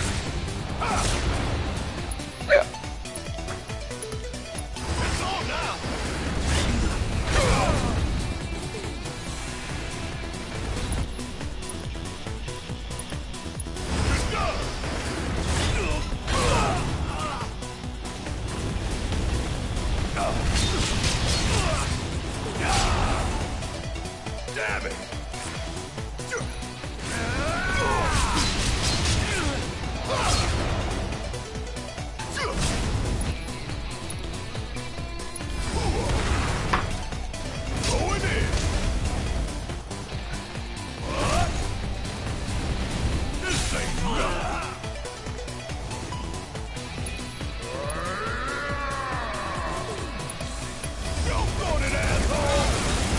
It's on now. Damn it! Going in. What? This ain't nothing. Don't want it, asshole!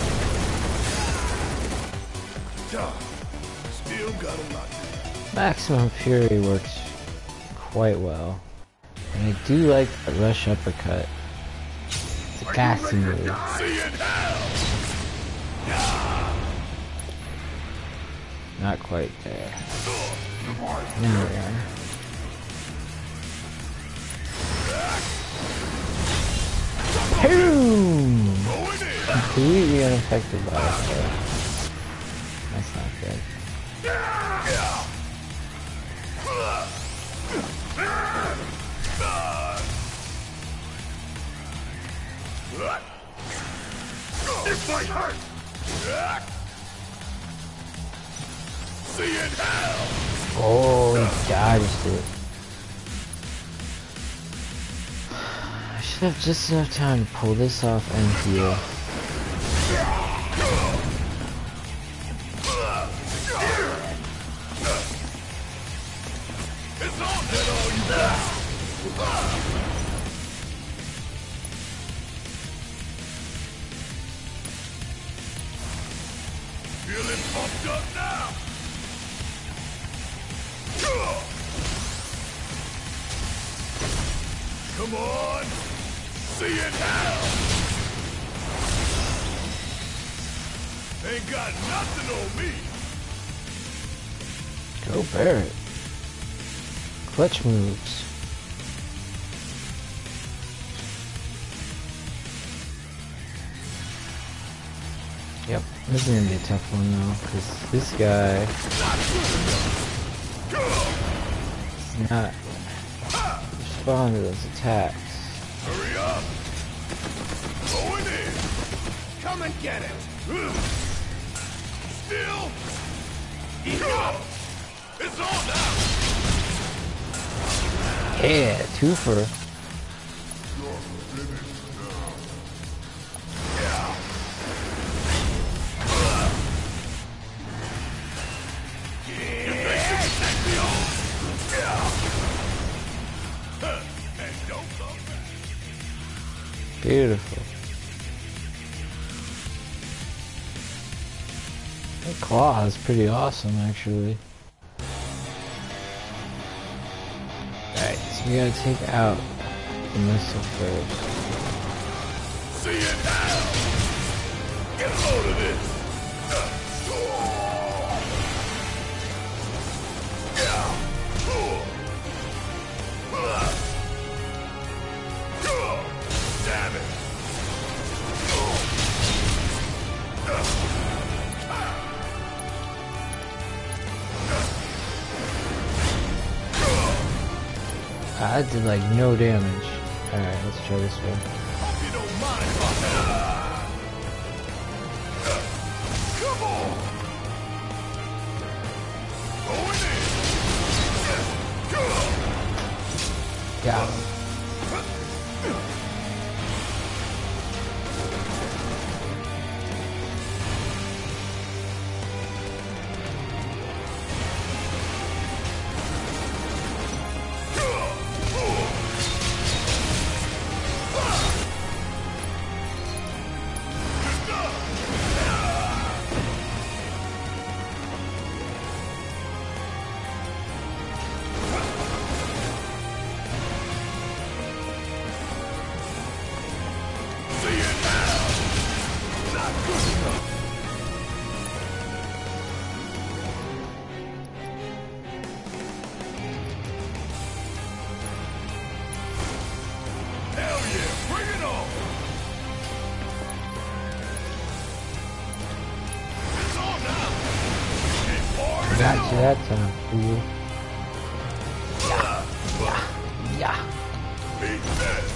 Still got a lot. Maximum Fury works quite well. And I do like the rush uppercut. It's a gassy move. Not quite there. There we are. Boom! Completely unaffected by it. That's not good. This might hurt. See you in hell. Oh, he dodged it. I should have just enough time to pull this off and heal. feeling pumped up now. Come on, see it now. Ain't got nothing on me. Go Barrett. Clutch moves. Yep, this is gonna be a tough one though, because this guy is not responding to those attacks. Hurry up! Going in! Come and get it! Still! It's on now! Yeah, twofer. Beautiful. That claw is pretty awesome, actually. Alright, so we gotta take out the missile first. See it now! Get a load of this! Damn it! I did like no damage. Alright, let's try this one. Hope you don't mind about that. Come on! Going in! Got him. Got you that time, fool. Yeah. Beat this.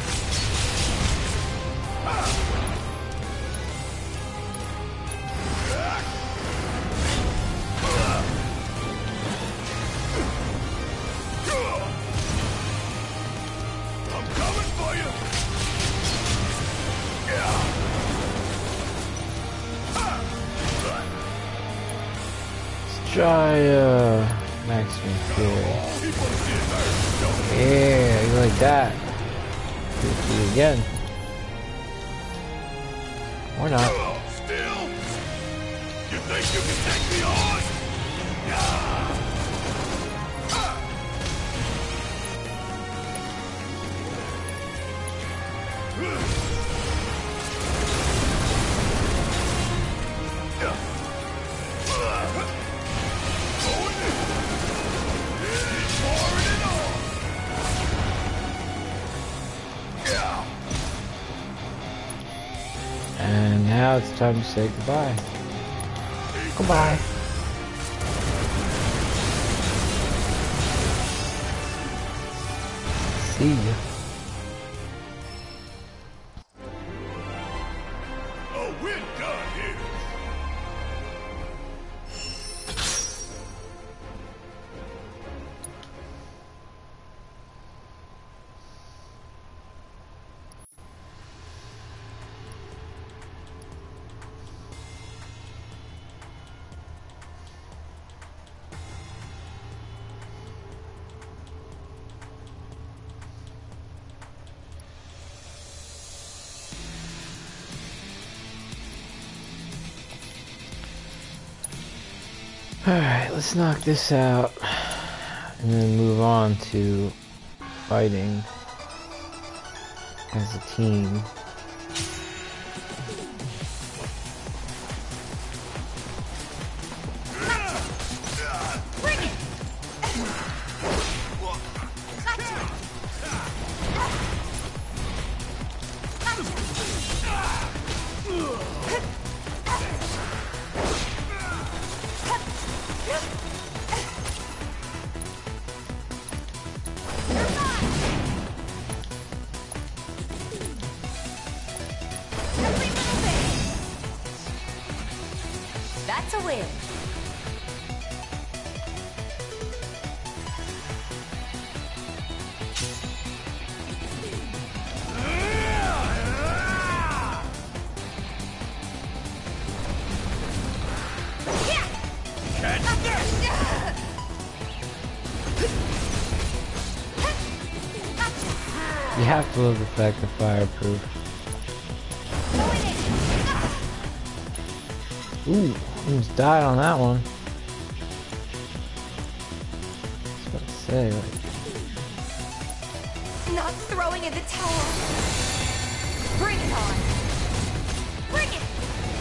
I'm coming for you. Try Maximum Fury. Yeah, you like that. Do it again. Or not. Still? You think you can take me on? And now it's time to say goodbye. Goodbye. See ya. Oh, we're done here. Alright, let's knock this out and then move on to fighting as a team. That's a win. You have to love the fact that fireproof. Ooh, almost died on that one. I was about to say, like... Not throwing in the towel. Bring it on. Bring it.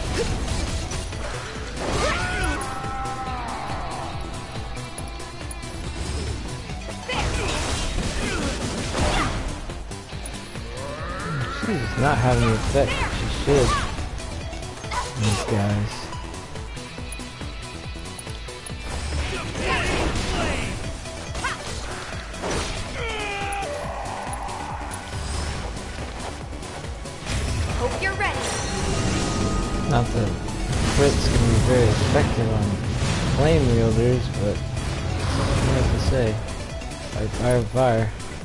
She's not having the effect she should. These guys. Hope you're ready. Not that crit's can be very effective on flame wielders, but what do you have to say? Fight fire with fire.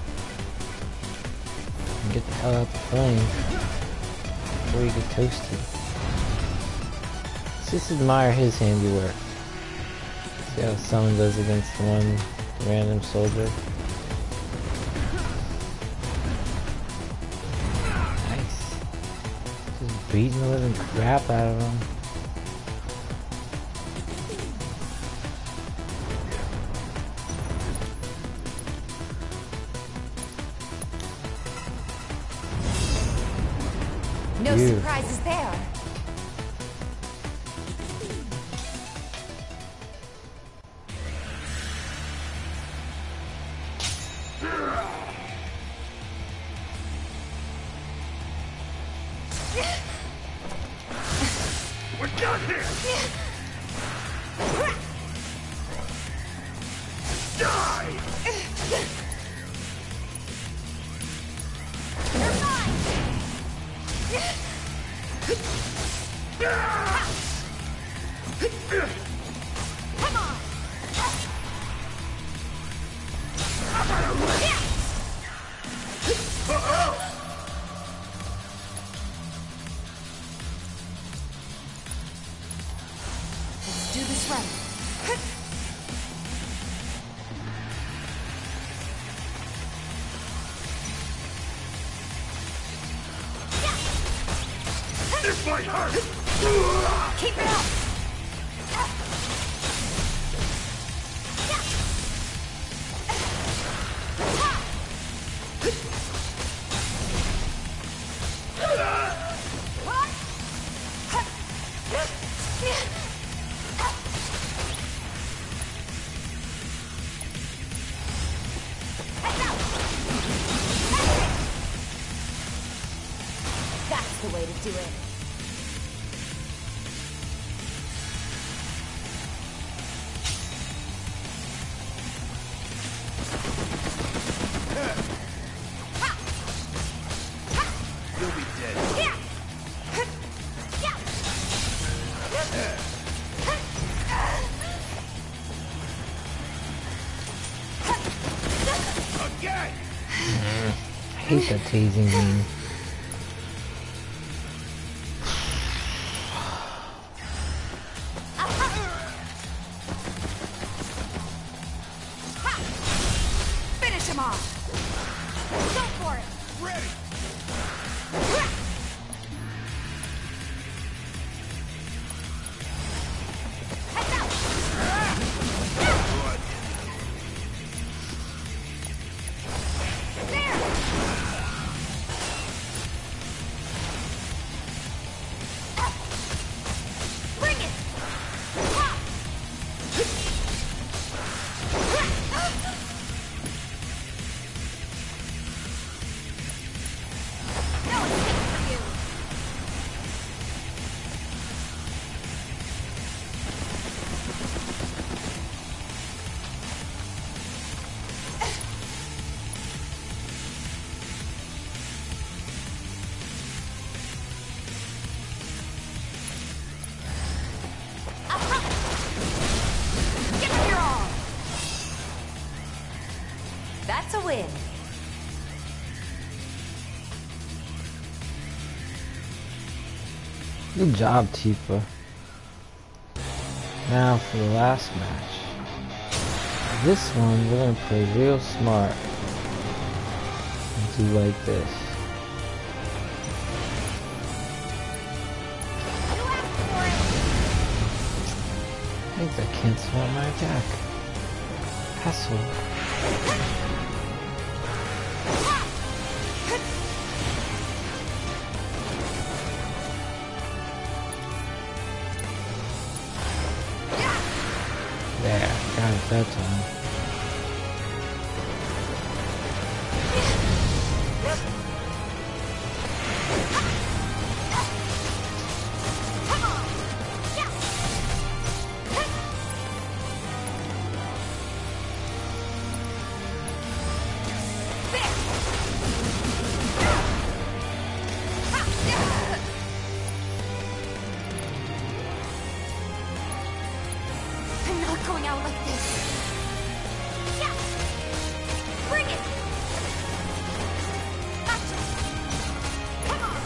And get the hell out the flame before you get toasted. Let's just admire his handiwork. See how Summon does against one random soldier. Nice. Just beating the living crap out of him. No surprises there. We're done here! Die! You're fine. Come on. Let's do this right. This might hurt! Keep it up. That's the way to do it. You'll be dead. Again! I hate that tasing game. Finish him off. Go for it. Ready! Heads out. win. Good job, Tifa. Now for the last match. This one, we're gonna play real smart. And do like this. I think that cancels out my attack. Hassle. There, got it that time. I'm not going out like this. Yeah. Bring it. Gotcha. Come on.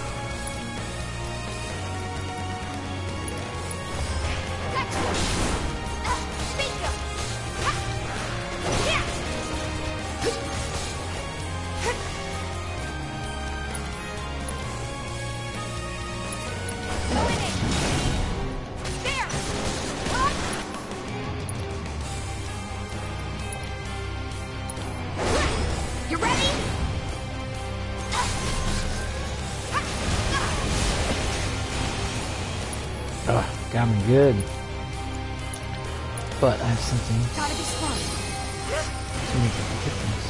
Gotcha. Bingo. Yeah. Go in it. There. You ready? Got me good. But I have something Gotta be smart. to make a difference.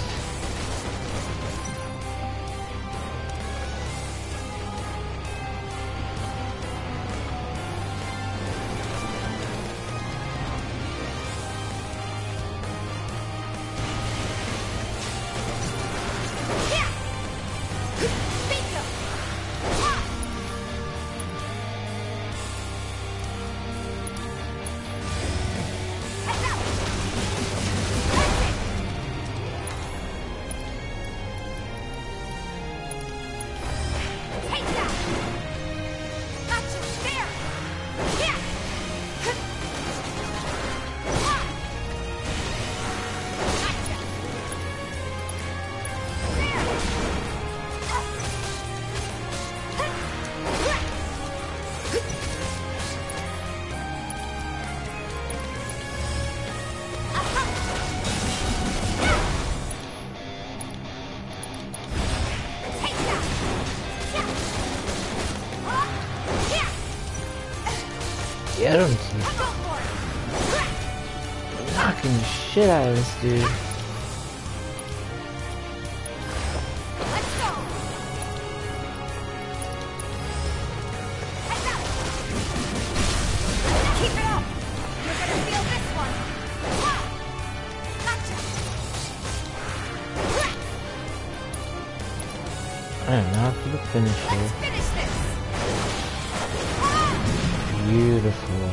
Bingo. Heads up. That's it. Take that. Gotcha. There. Yeah. Gotcha. Get him, Tifa. Knocking the shit out of this dude. Let's go. Heads up. Keep it up. You're gonna feel this one. Gotcha. Alright, now for the finisher. Let's finish this. Beautiful.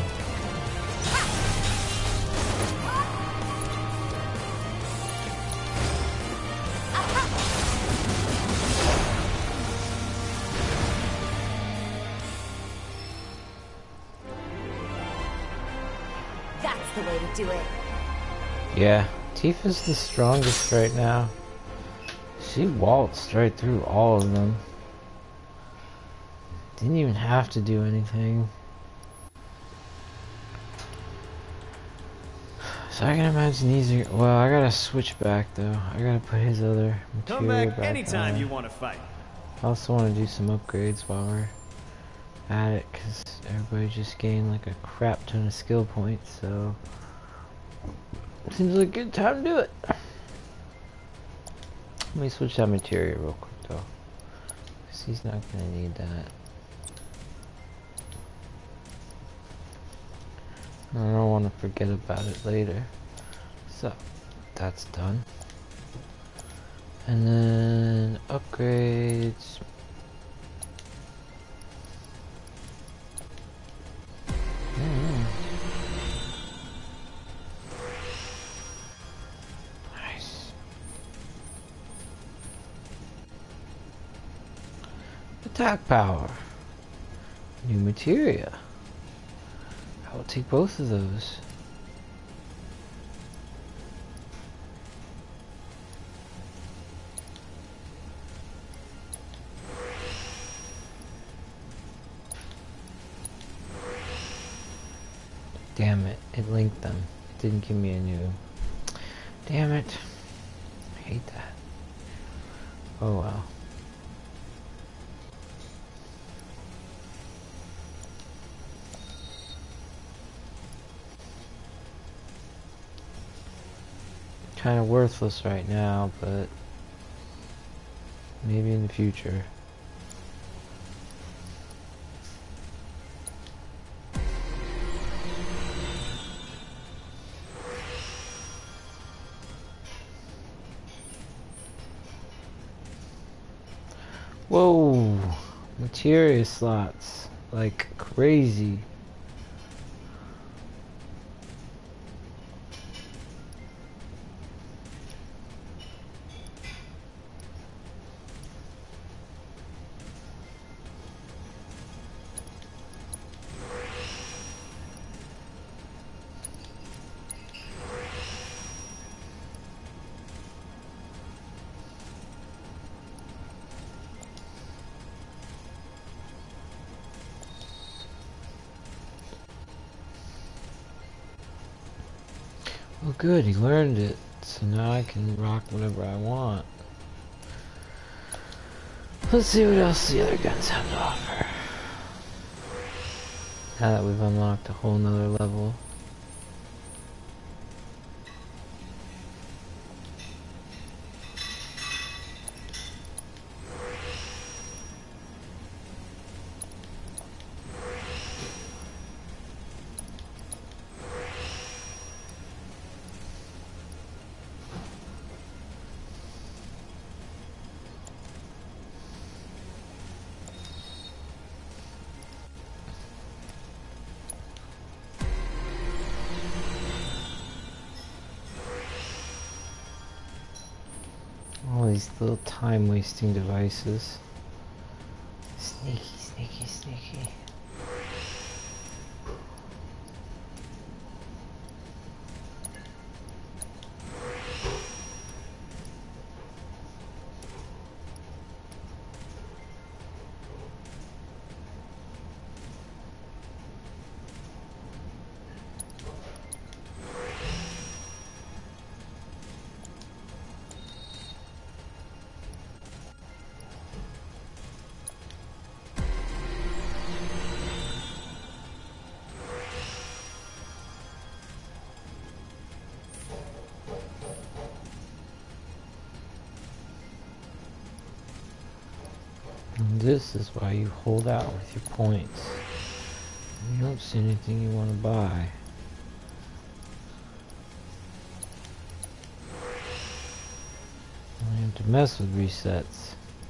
That's the way to do it. Yeah, Tifa's the strongest right now. She waltzed right through all of them. Didn't even have to do anything. So I can imagine these are... Well, I gotta switch back though. I gotta put his other Come material back anytime on. you want to fight. I also want to do some upgrades while we're at it, because everybody just gained like a crap ton of skill points, so... Seems like a good time to do it. Let me switch that material real quick though, because he's not gonna need that. I don't want to forget about it later. So, that's done. And then upgrades. Nice. Attack power. New materia. I will take both of those. Damn it, it linked them. It didn't give me a new. Damn it. I hate that. Oh well. Kind of worthless right now, but maybe in the future. Whoa, materia slots like crazy. Oh good, he learned it, so now I can rock whatever I want. Let's see what else the other guns have to offer. Now that we've unlocked a whole nother level. All these little time-wasting devices. Sneaky, sneaky, sneaky. And this is why you hold out with your points. You don't see anything you want to buy. You have to mess with resets.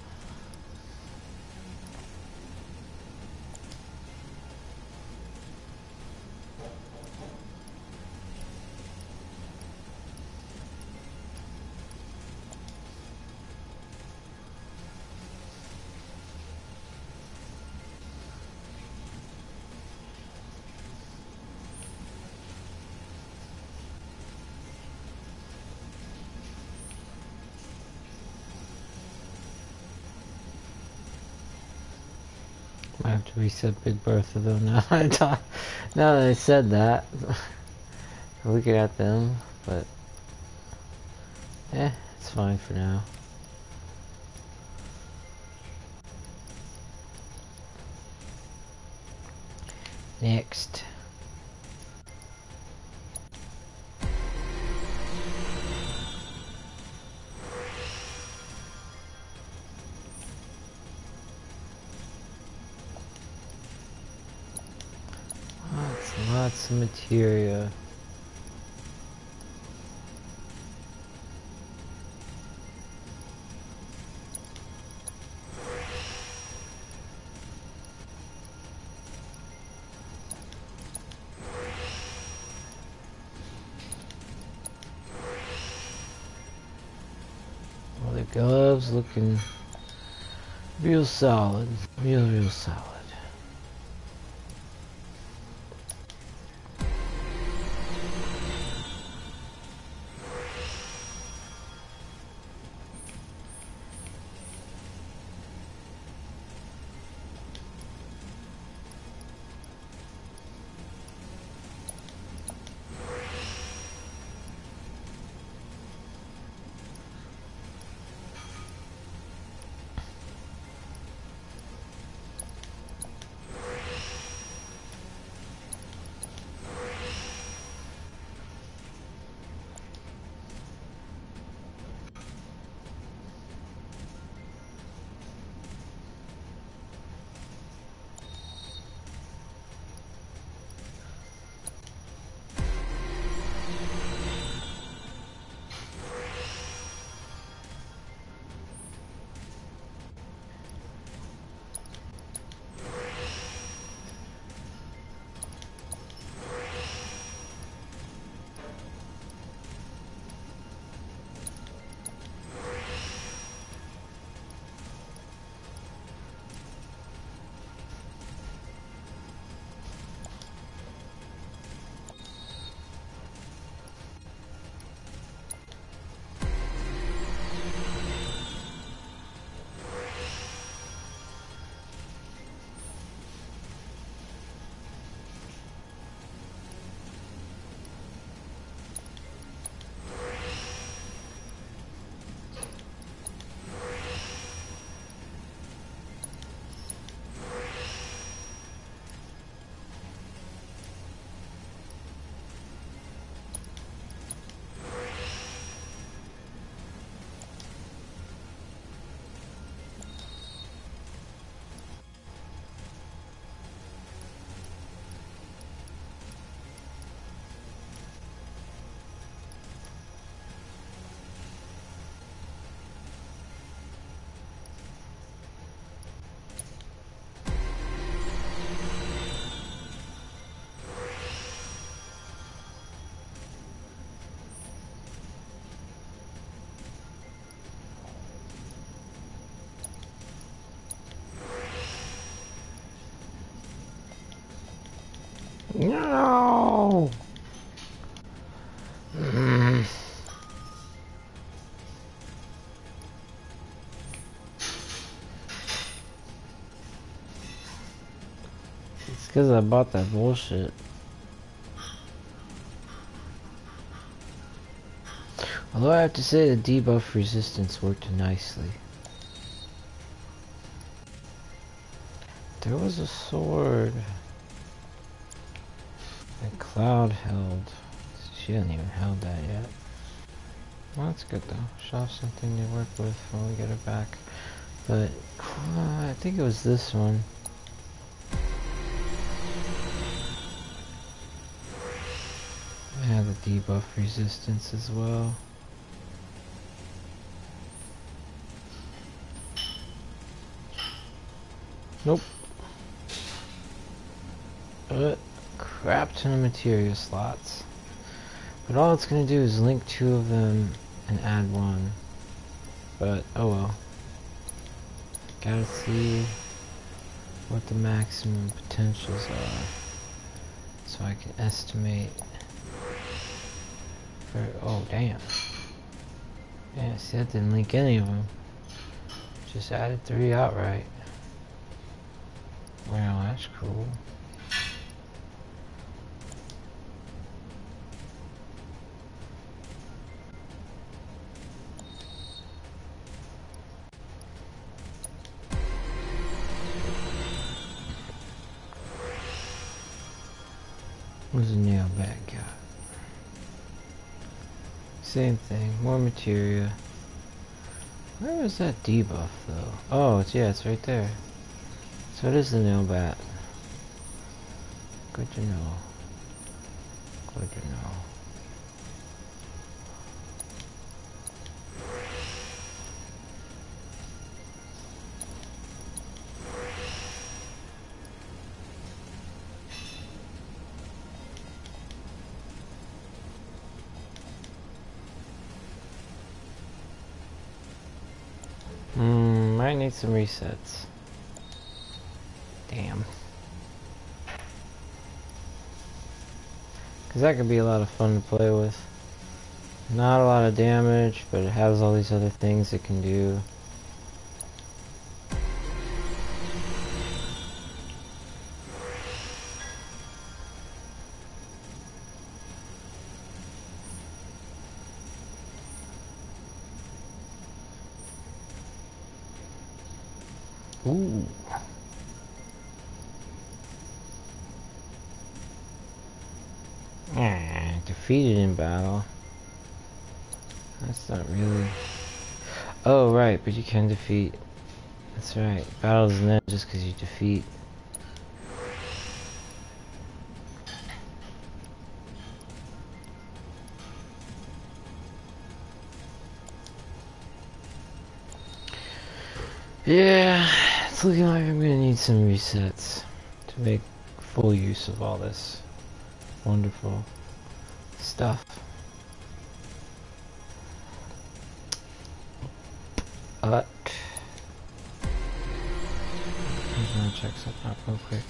I have to reset Big Bertha though now. Now that I said that, looking at them, but it's fine for now. Next. Lots of materia. Well, the gloves looking Real solid. Real solid. No. It's because I bought that bullshit. Although I have to say the debuff resistance worked nicely. There was a sword that Cloud held. She hasn't even held that yet. Well, that's good though. She'll have something to work with when we get her back. But I think it was this one. I have the debuff resistance as well. Nope. Crap ton of materia slots. But all it's gonna do is link 2 of them and add 1. But oh well. Gotta see what the maximum potentials are, so I can estimate. Oh damn. Yeah, see, that didn't link any of them. Just added 3 outright. Wow, that's cool. What's the nail back got? Same thing, more materia. Where was that debuff though? Oh, it's right there. So it is the nail bat. Good to know. Good to know. Might need some resets. Damn. Because that could be a lot of fun to play with. Not a lot of damage, but it has all these other things it can do. Ooh. Defeated in battle. That's not really... Oh, right, but you can defeat. That's right. Battle doesn't end just because you defeat. Yeah, it's looking like I'm gonna need some resets to make full use of all this wonderful stuff. But I'm gonna check something out real quick.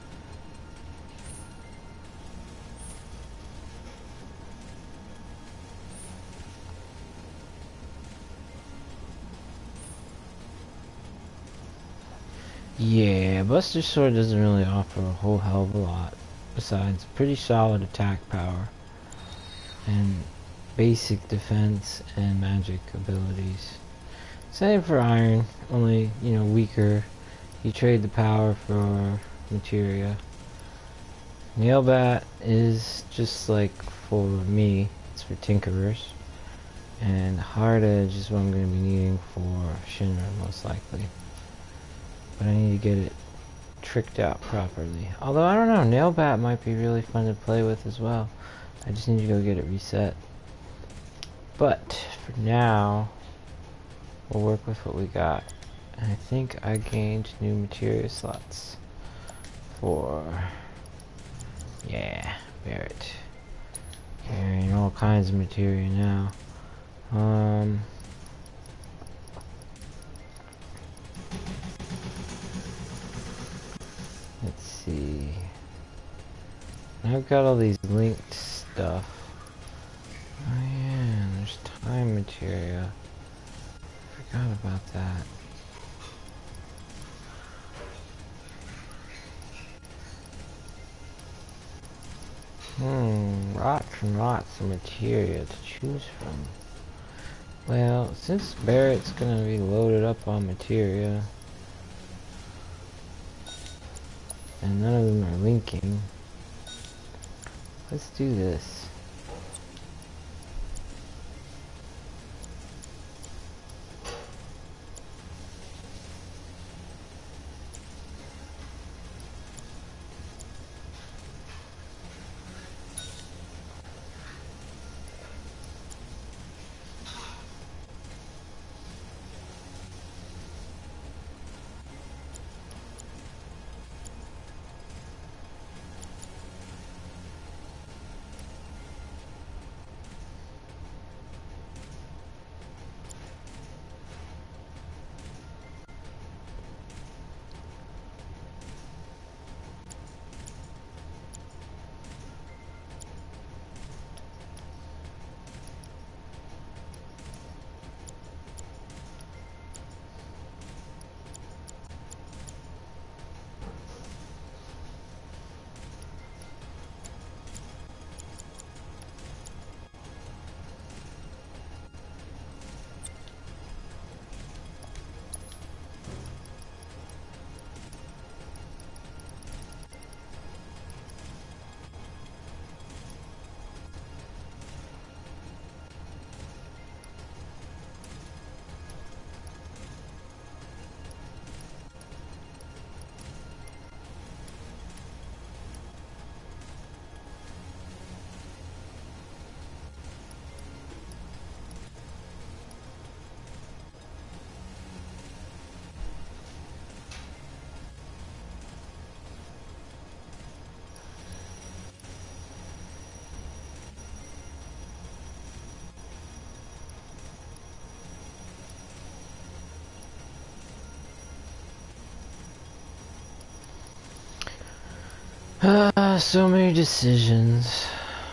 Yeah, Buster Sword doesn't really offer a whole hell of a lot besides pretty solid attack power and basic defense and magic abilities. Same for Iron, only, you know, weaker. You trade the power for materia. Nailbat is just like for me, it's for Tinkerers. And Hard Edge is what I'm going to be needing for Shinra most likely. But I need to get it tricked out properly. Although, I don't know, Nailbat might be really fun to play with as well. I just need to go get it reset. But, for now, we'll work with what we got. And I think I gained new materia slots for... Yeah, Barret. Carrying all kinds of materia now. Let's see. I've got all these linked stuff. Oh yeah, there's time materia. Forgot about that. Lots and lots of materia to choose from. Well, since Barret's gonna be loaded up on materia, and none of them are linking, let's do this. So many decisions.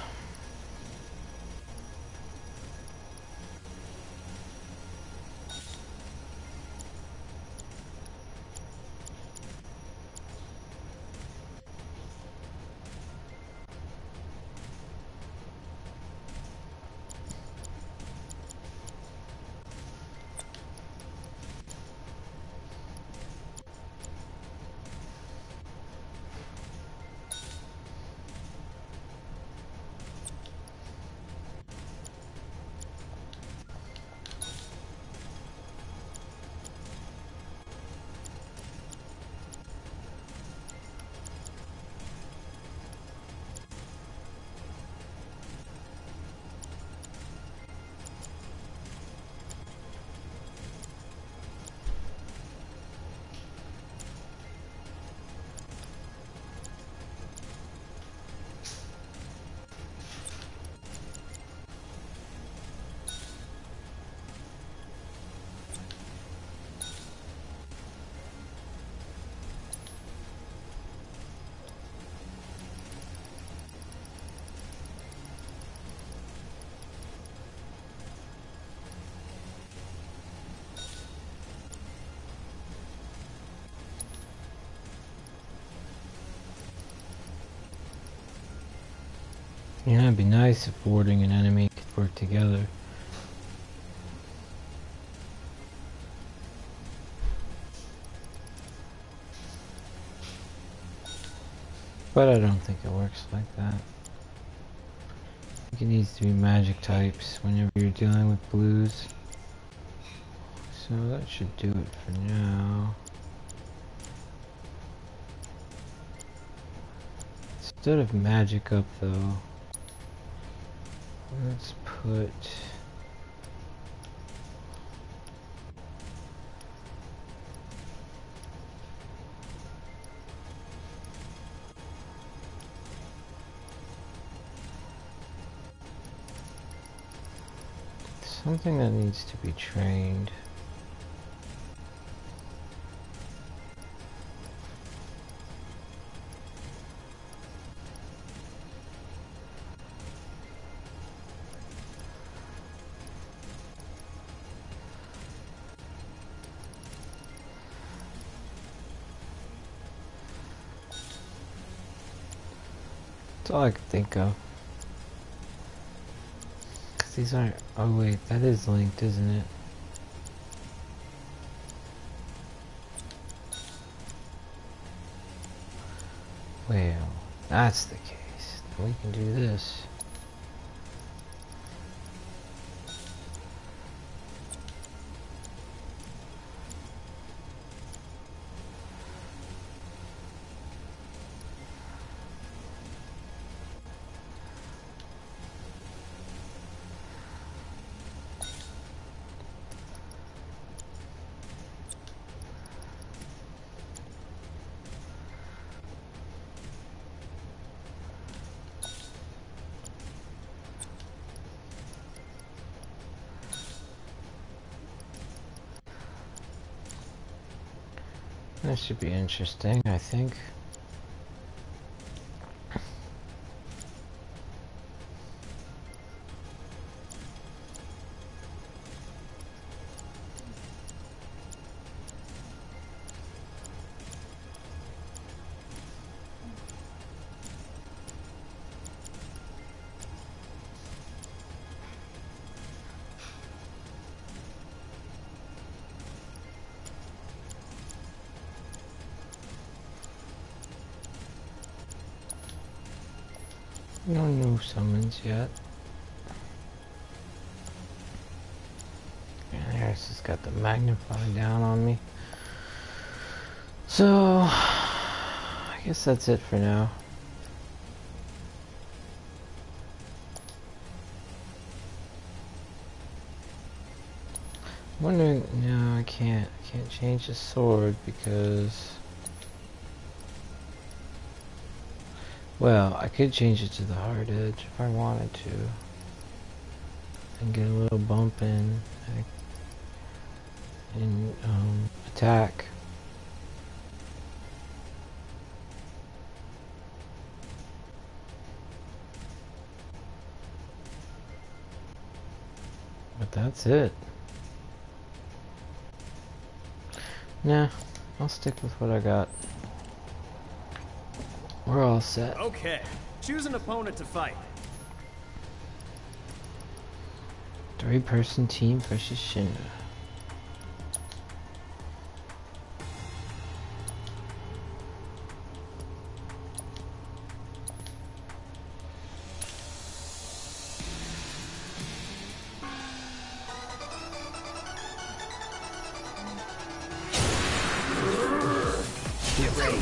Yeah, it'd be nice if boarding and enemy could work together. But I don't think it works like that. I think it needs to be magic types whenever you're dealing with blues. So that should do it for now. Instead of magic up though, let's put something that needs to be trained. That's all I can think of. Cause these aren't. Oh wait, that is linked, isn't it? Well, that's the case. Then we can do this. That should be interesting, I think. No new summons yet. And Harris has got the magnify down on me. So, I guess that's it for now. I'm wondering, no, I can't change the sword because, well, I could change it to the hard edge if I wanted to and get a little bump in attack. That's it. Nah, I'll stick with what I got. We're all set. Okay, choose an opponent to fight. 3-person team versus Shinra. Get ready.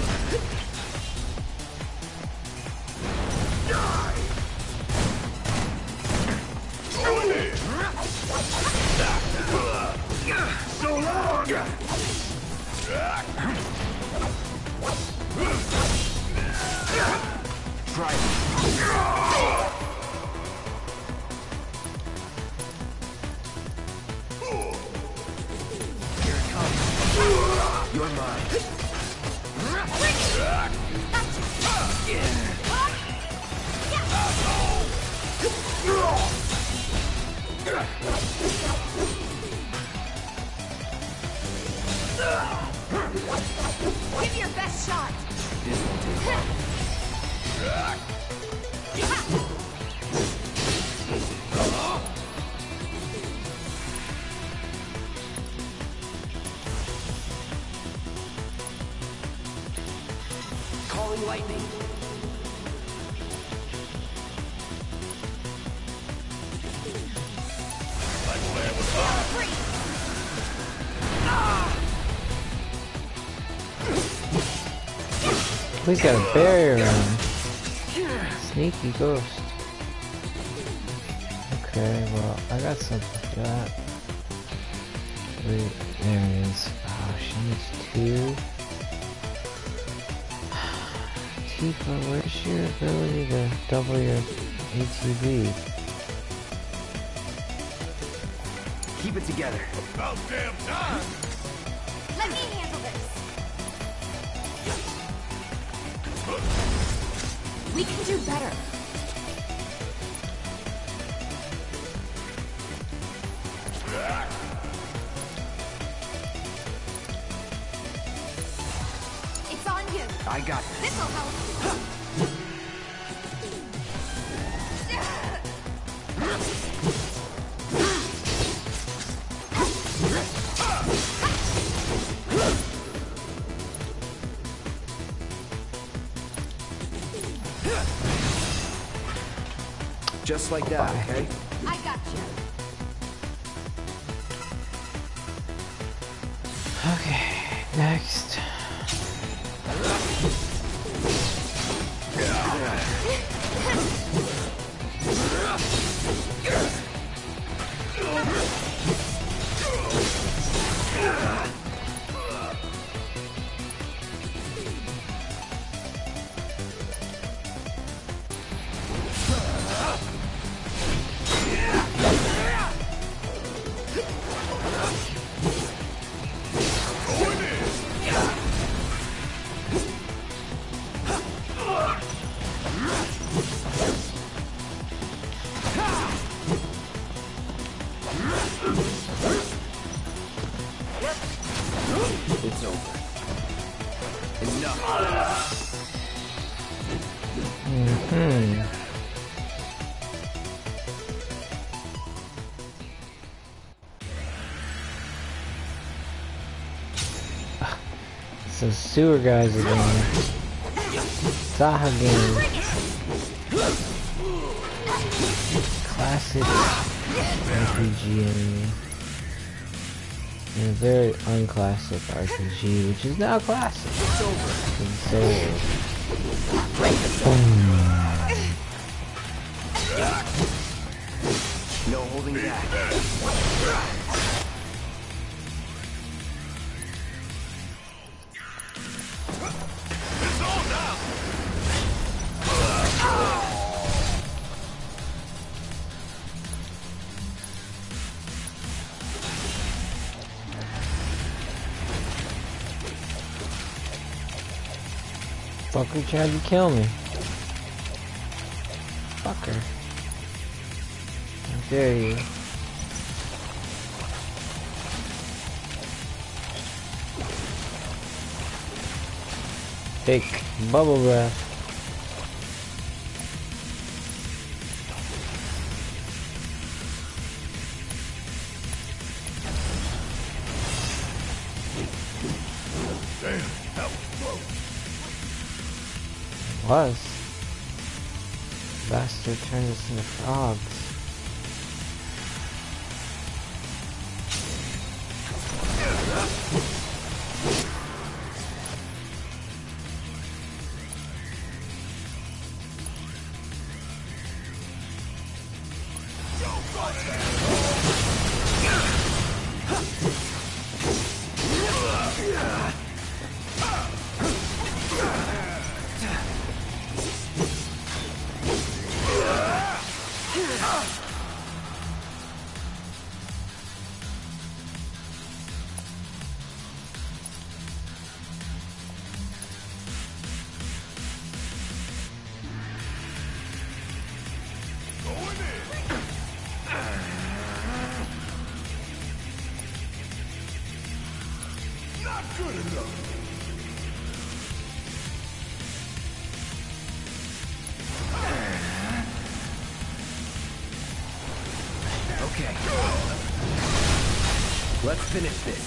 So long! Try it. Here it comes. You're mine. Give your best shot. This won't take long. Calling lightning. He's got a barrier around. Sneaky ghost. Okay, well, I got something for that. Wait, there it is. Oh, she needs 2. Tifa, where's your ability to double your ATB? Keep it together. About damn time! Let me handle this. We can do better. It's on you. I got this. This'll help. Just like that, okay? I got you. Okay, next. It's over. Enough. So sewer guys again. Saha game. Classic RPG anime. And a very unclassic RPG, which is now classic. It's over. No holding back. Fucker tried to kill me. Fucker. How dare you? Fake bubble breath. Damn, that was close. Was. Bastard turned us into frogs. Good enough. Okay. Let's finish this.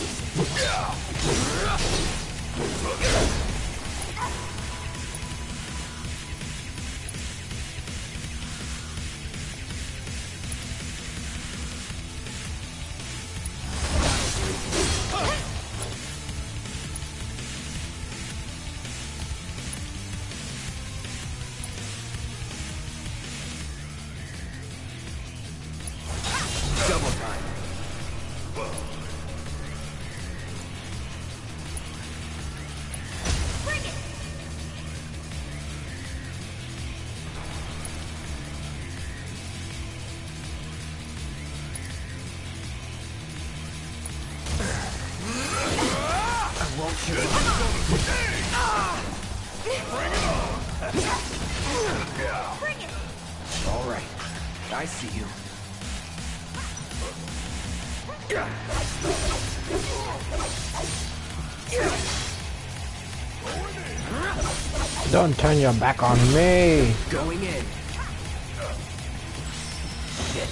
Double time. Bring it! I won't shoot. Bring it! All right. I see you. Don't turn your back on me. Going in. Shit.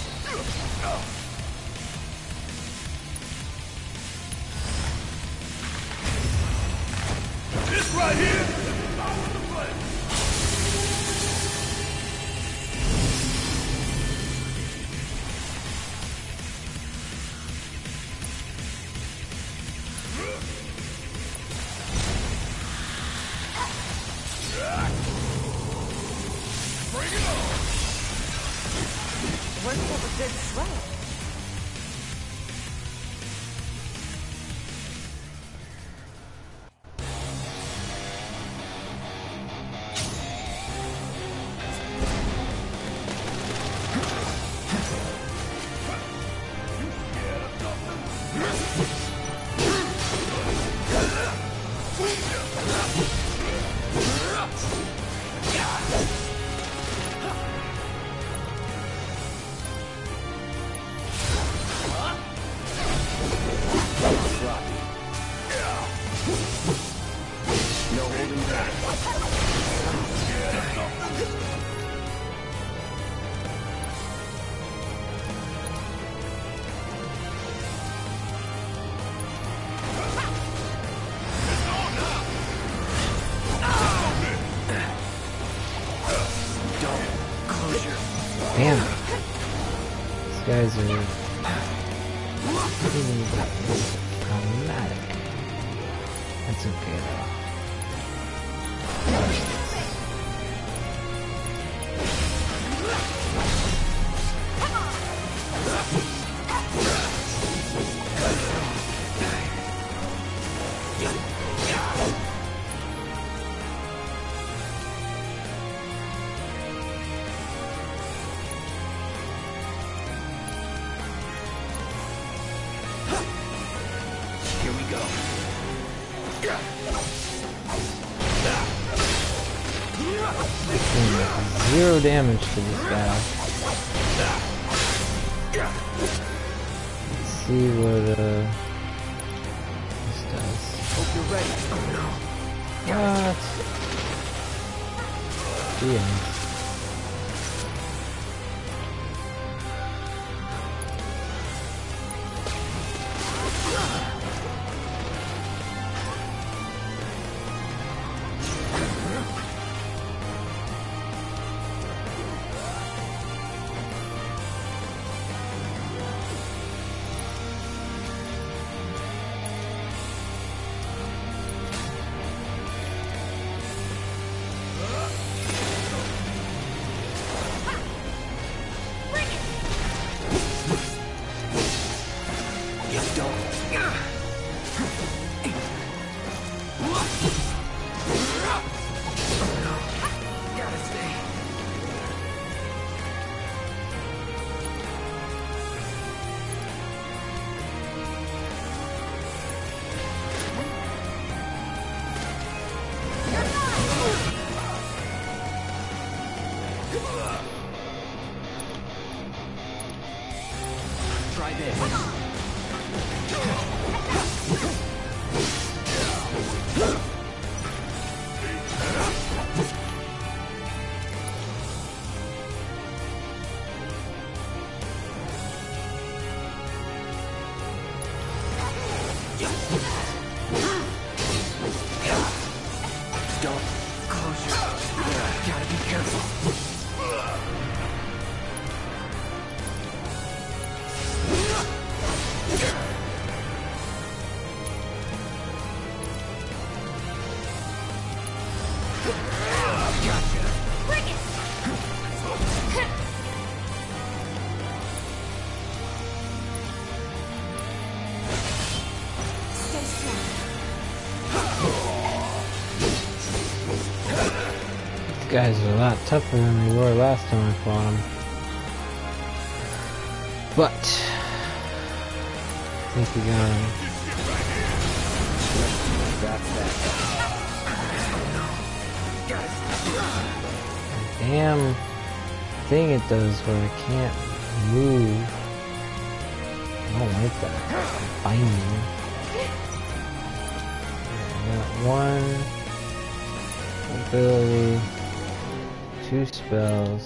This right here is the power of the blade. Bring it on. Works up a good sweat. No holding back. Damn. These guys are really problematic. That's okay though. Here we go. Zero damage to this guy. Let's see what this does. Hope you're ready. Oh no. What? Yeah. Try this. Don't close your... Gotta be careful. Stay strong. These guys are a lot tougher than they were last time I fought them. But I think we got him. Damn thing it does where I can't move. I don't like that. Binding. I got one ability, 2 spells.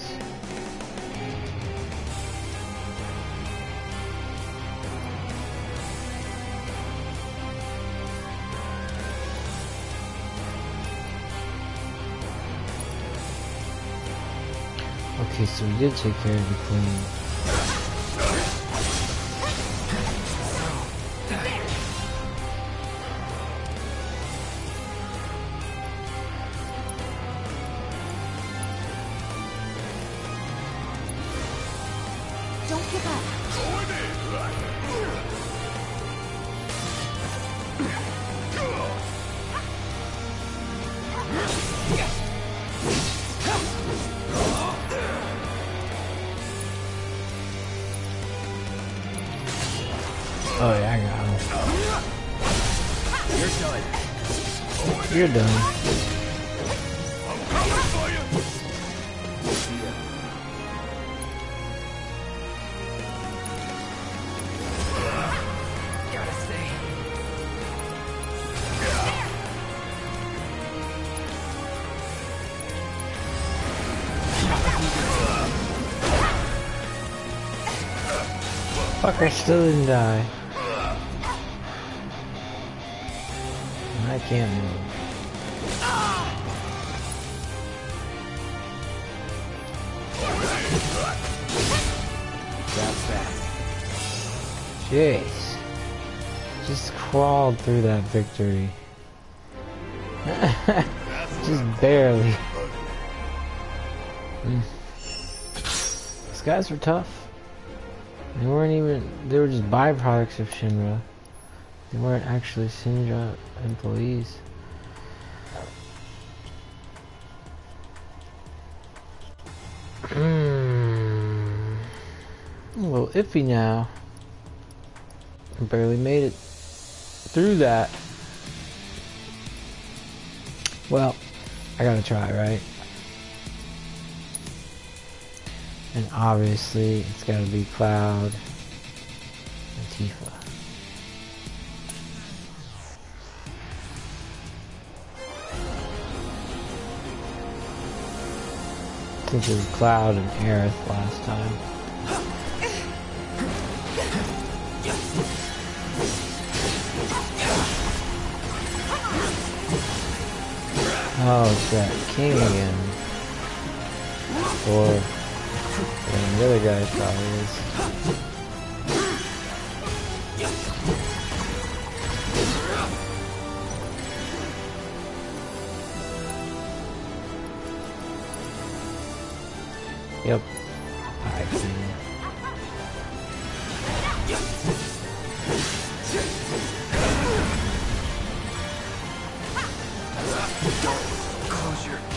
Okay, so we did take care of the queen. Don't give up. Oh yeah, I got him. You're done. You're done. Gotta stay. Fuck, I still didn't die. I can't move. That's that. Jeez. Just crawled through that victory. Just barely. These guys were tough. They weren't even, they were just byproducts of Shinra. They weren't actually Shinra employees. A little iffy now. I barely made it through that. Well, I gotta try, right? And obviously, it's gotta be Cloud and Tifa. Since it was Cloud and Aerith last time. Oh, it's that king again. Or the other guy probably is. Yep. I see. Close your...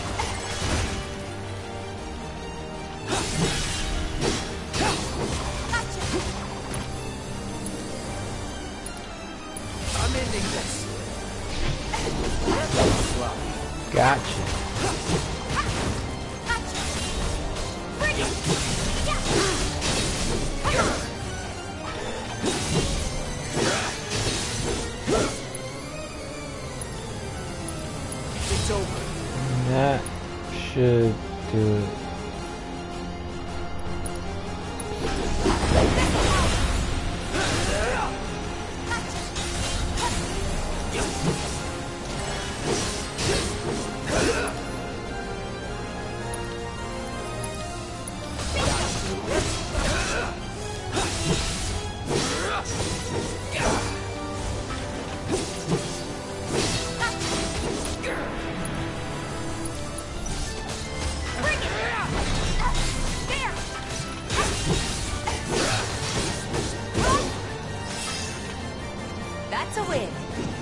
I'm ending this. Gotcha. It's over. That should do it. That's a win.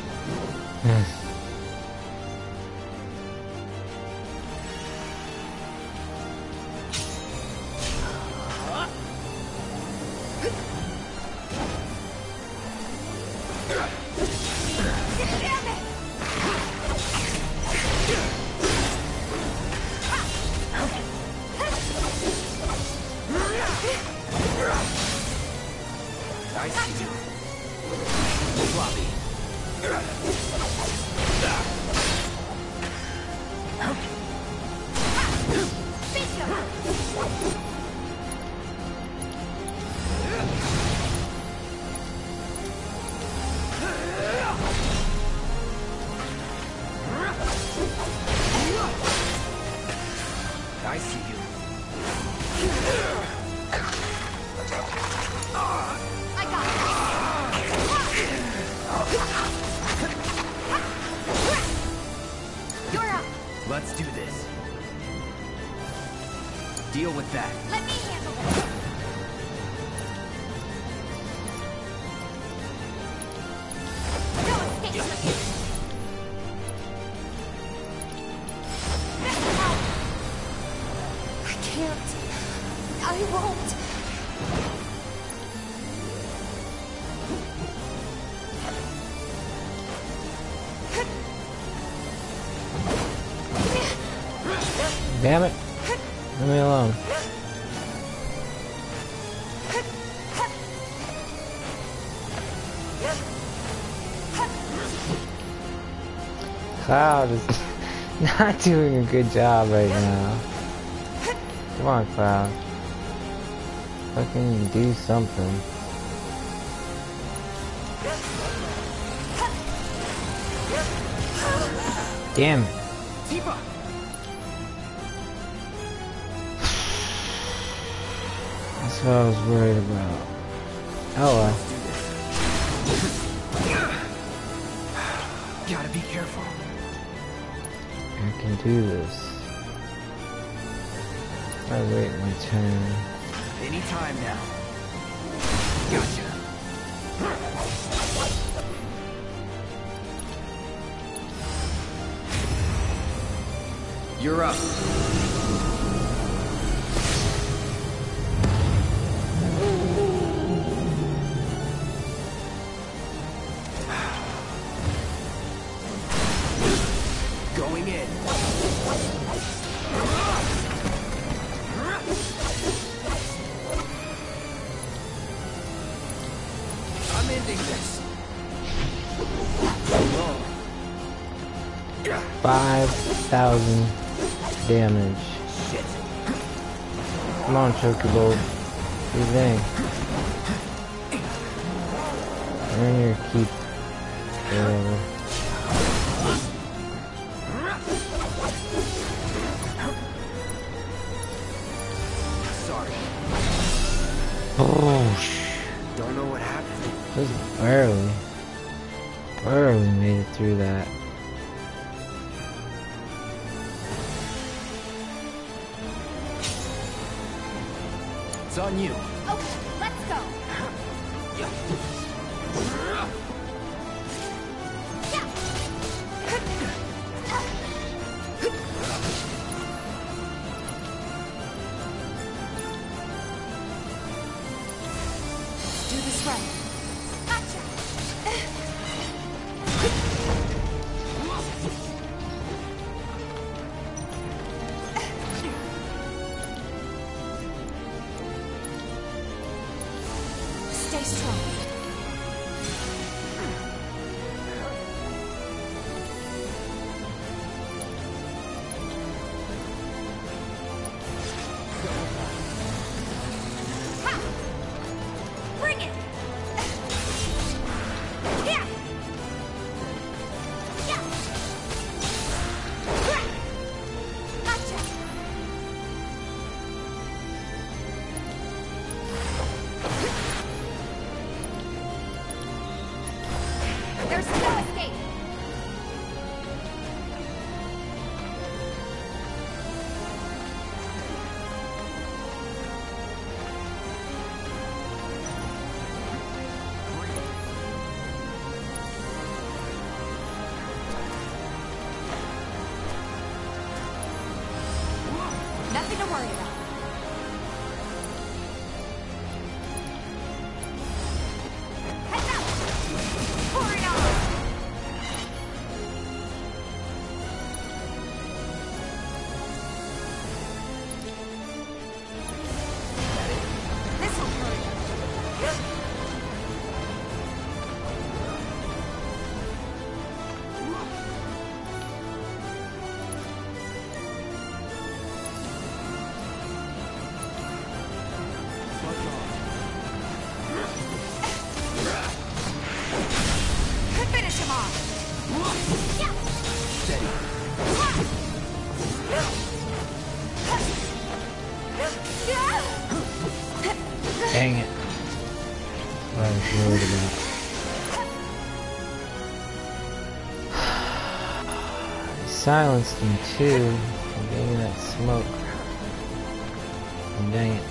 I see you. Floppy. I see you. I got it. You're up. Let's do this. Deal with that. Let me handle it. No escape. I can't. I won't. Damn it. Leave me alone. Cloud is not doing a good job right now. Come on, Cloud. Fucking do something. Damn it. Tifa! That's what I was worried about. Oh well. Gotta be careful. I can do this. I wait my turn. Any time now. Gotcha. You're up. Going in. I'm ending this. 5,000 damage. Shit. Come on, Chocobo. Do your thing. Earn your keep. Whatever. Sorry. Oh, Don't know what happened. just barely made it through that. It's on you. Okay, let's go. Do this right. Gotcha. Stay strong. Ha! Bring it! Yeah! Yeah! Gotcha! There's no escape! Nothing to worry about. Heads up! Pour it on! This'll hurt. Finish him off! Yeah! Dang it. What I was worried about. I silenced him too from getting that smoke. And dang it.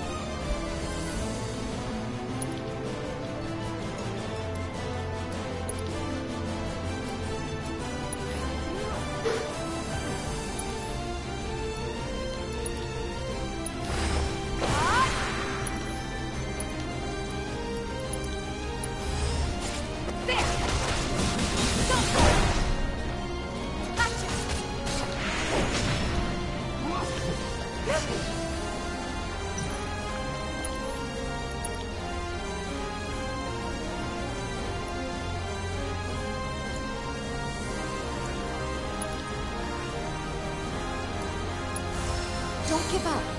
Don't give up.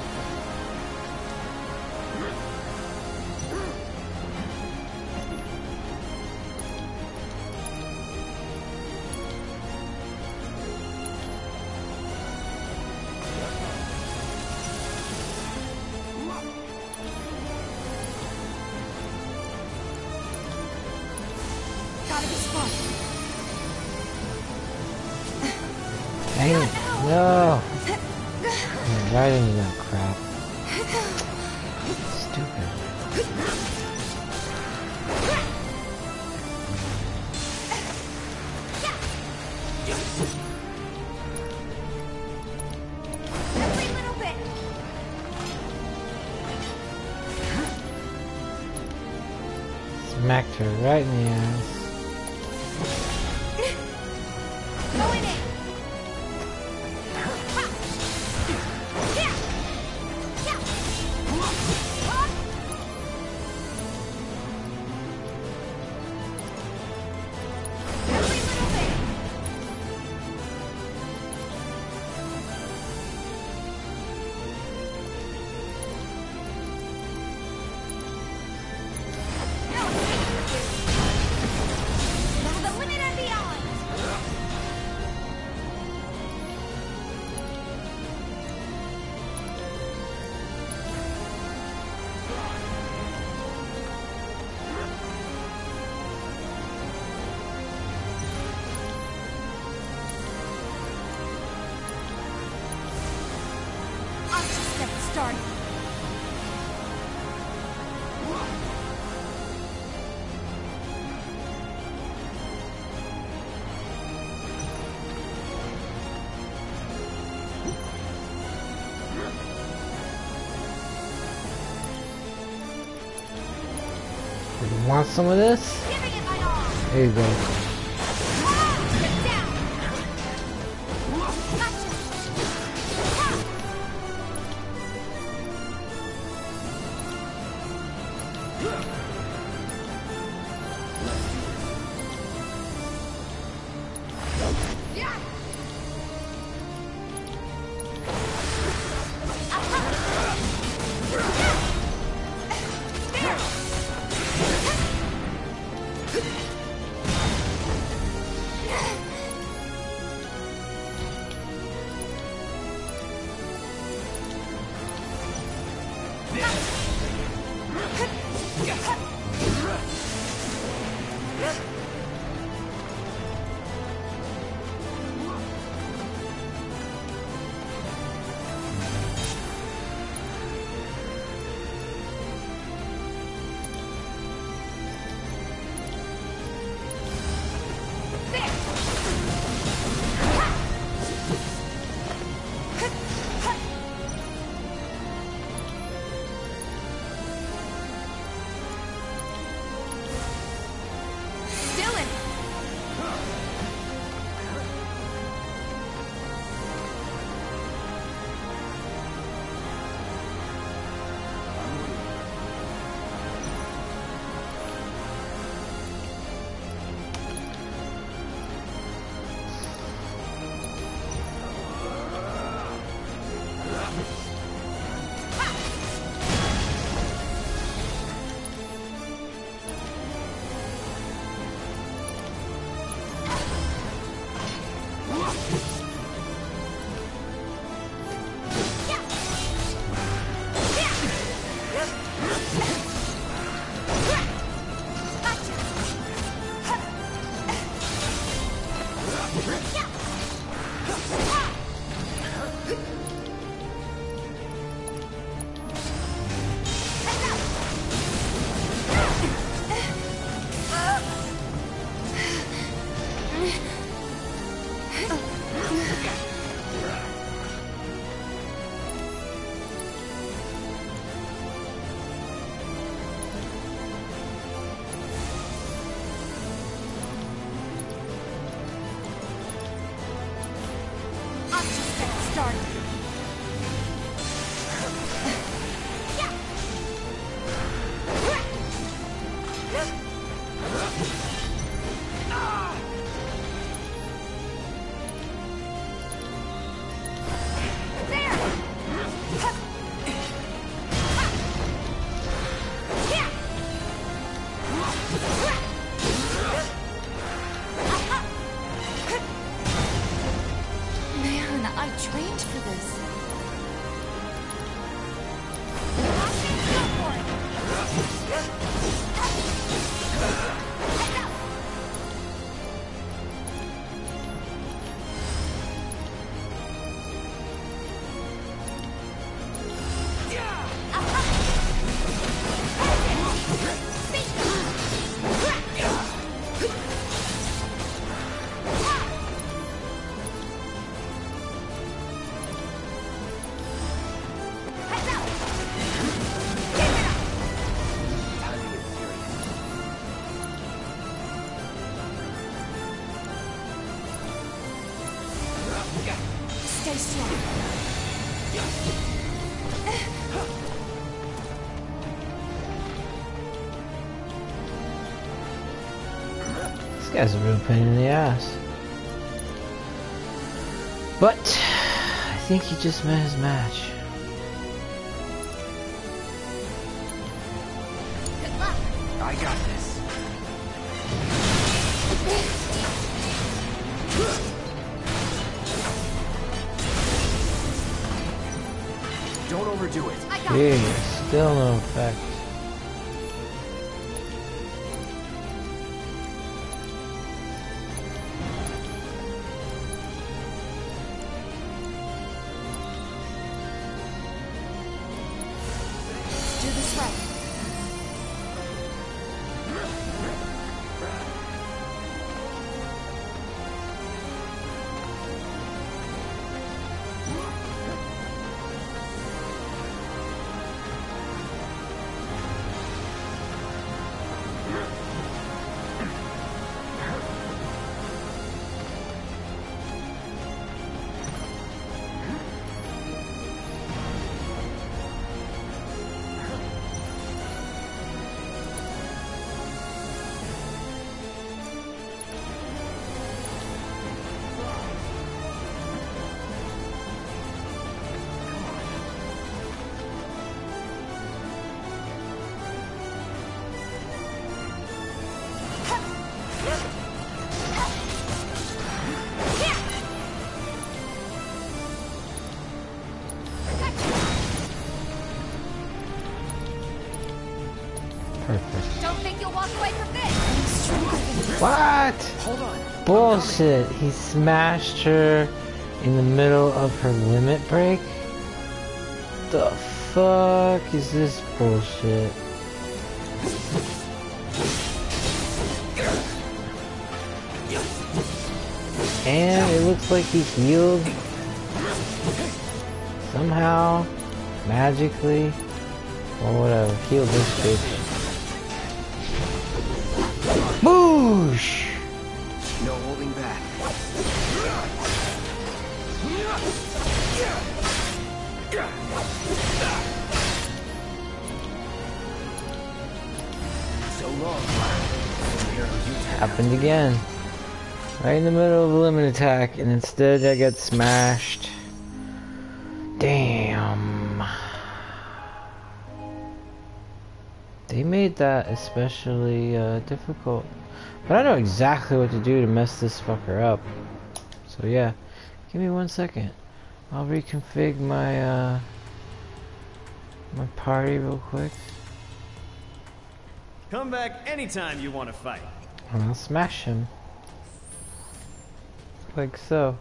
Gotta be smart. Dang it. No. I'm right into that crap. Stupid. Every little bit. Smacked her right in the ass. Going in. You want some of this? There you go. Stay strong. This guy's a real pain in the ass. But I think he just met his match. Good luck. I got this. Don't overdo it. Jeez, still no effect. Do this right. Perfect. Don't think you'll walk away from this. What? Hold on. Bullshit. He smashed her in the middle of her limit break? The fuck is this bullshit? And it looks like he healed somehow, magically, or whatever. Healed this bitch. Boosh! No holding back. So long. Happened again. Right in the middle of a limit attack, and instead I get smashed. Damn. They made that especially difficult. But I know exactly what to do to mess this fucker up. So yeah, give me 1 second. I'll reconfigure my my party real quick. Come back anytime you want to fight. And I'll smash him. Like so.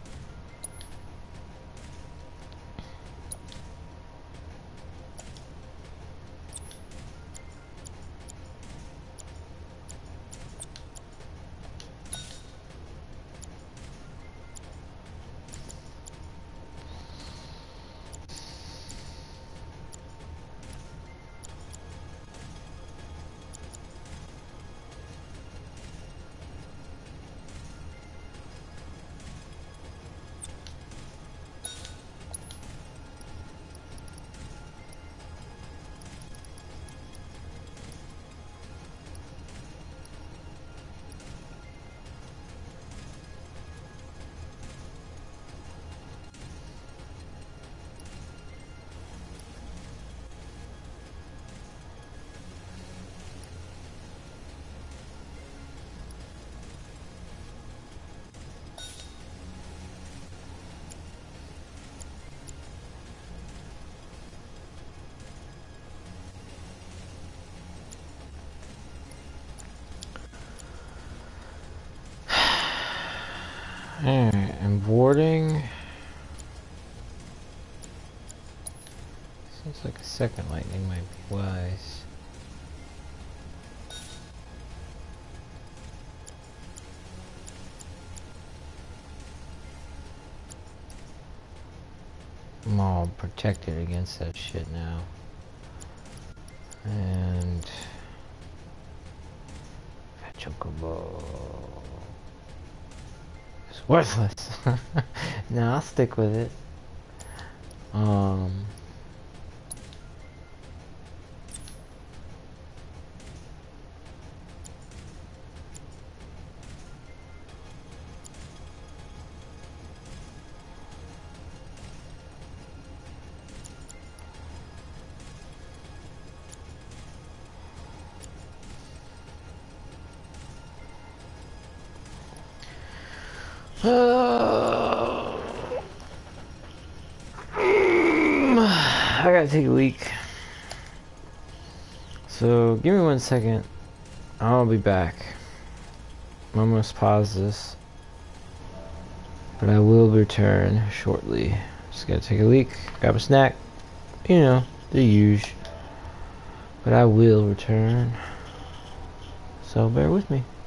Alright, and boarding. Seems like a second lightning might be wise. I'm all protected against that shit now. And Chocobo. It's worthless. No, I'll stick with it. I gotta take a leak. So give me 1 second. I'll be back. I'm almost pause this, but I will return shortly. Just gotta take a leak, grab a snack, you know, the usual. But I will return. So bear with me.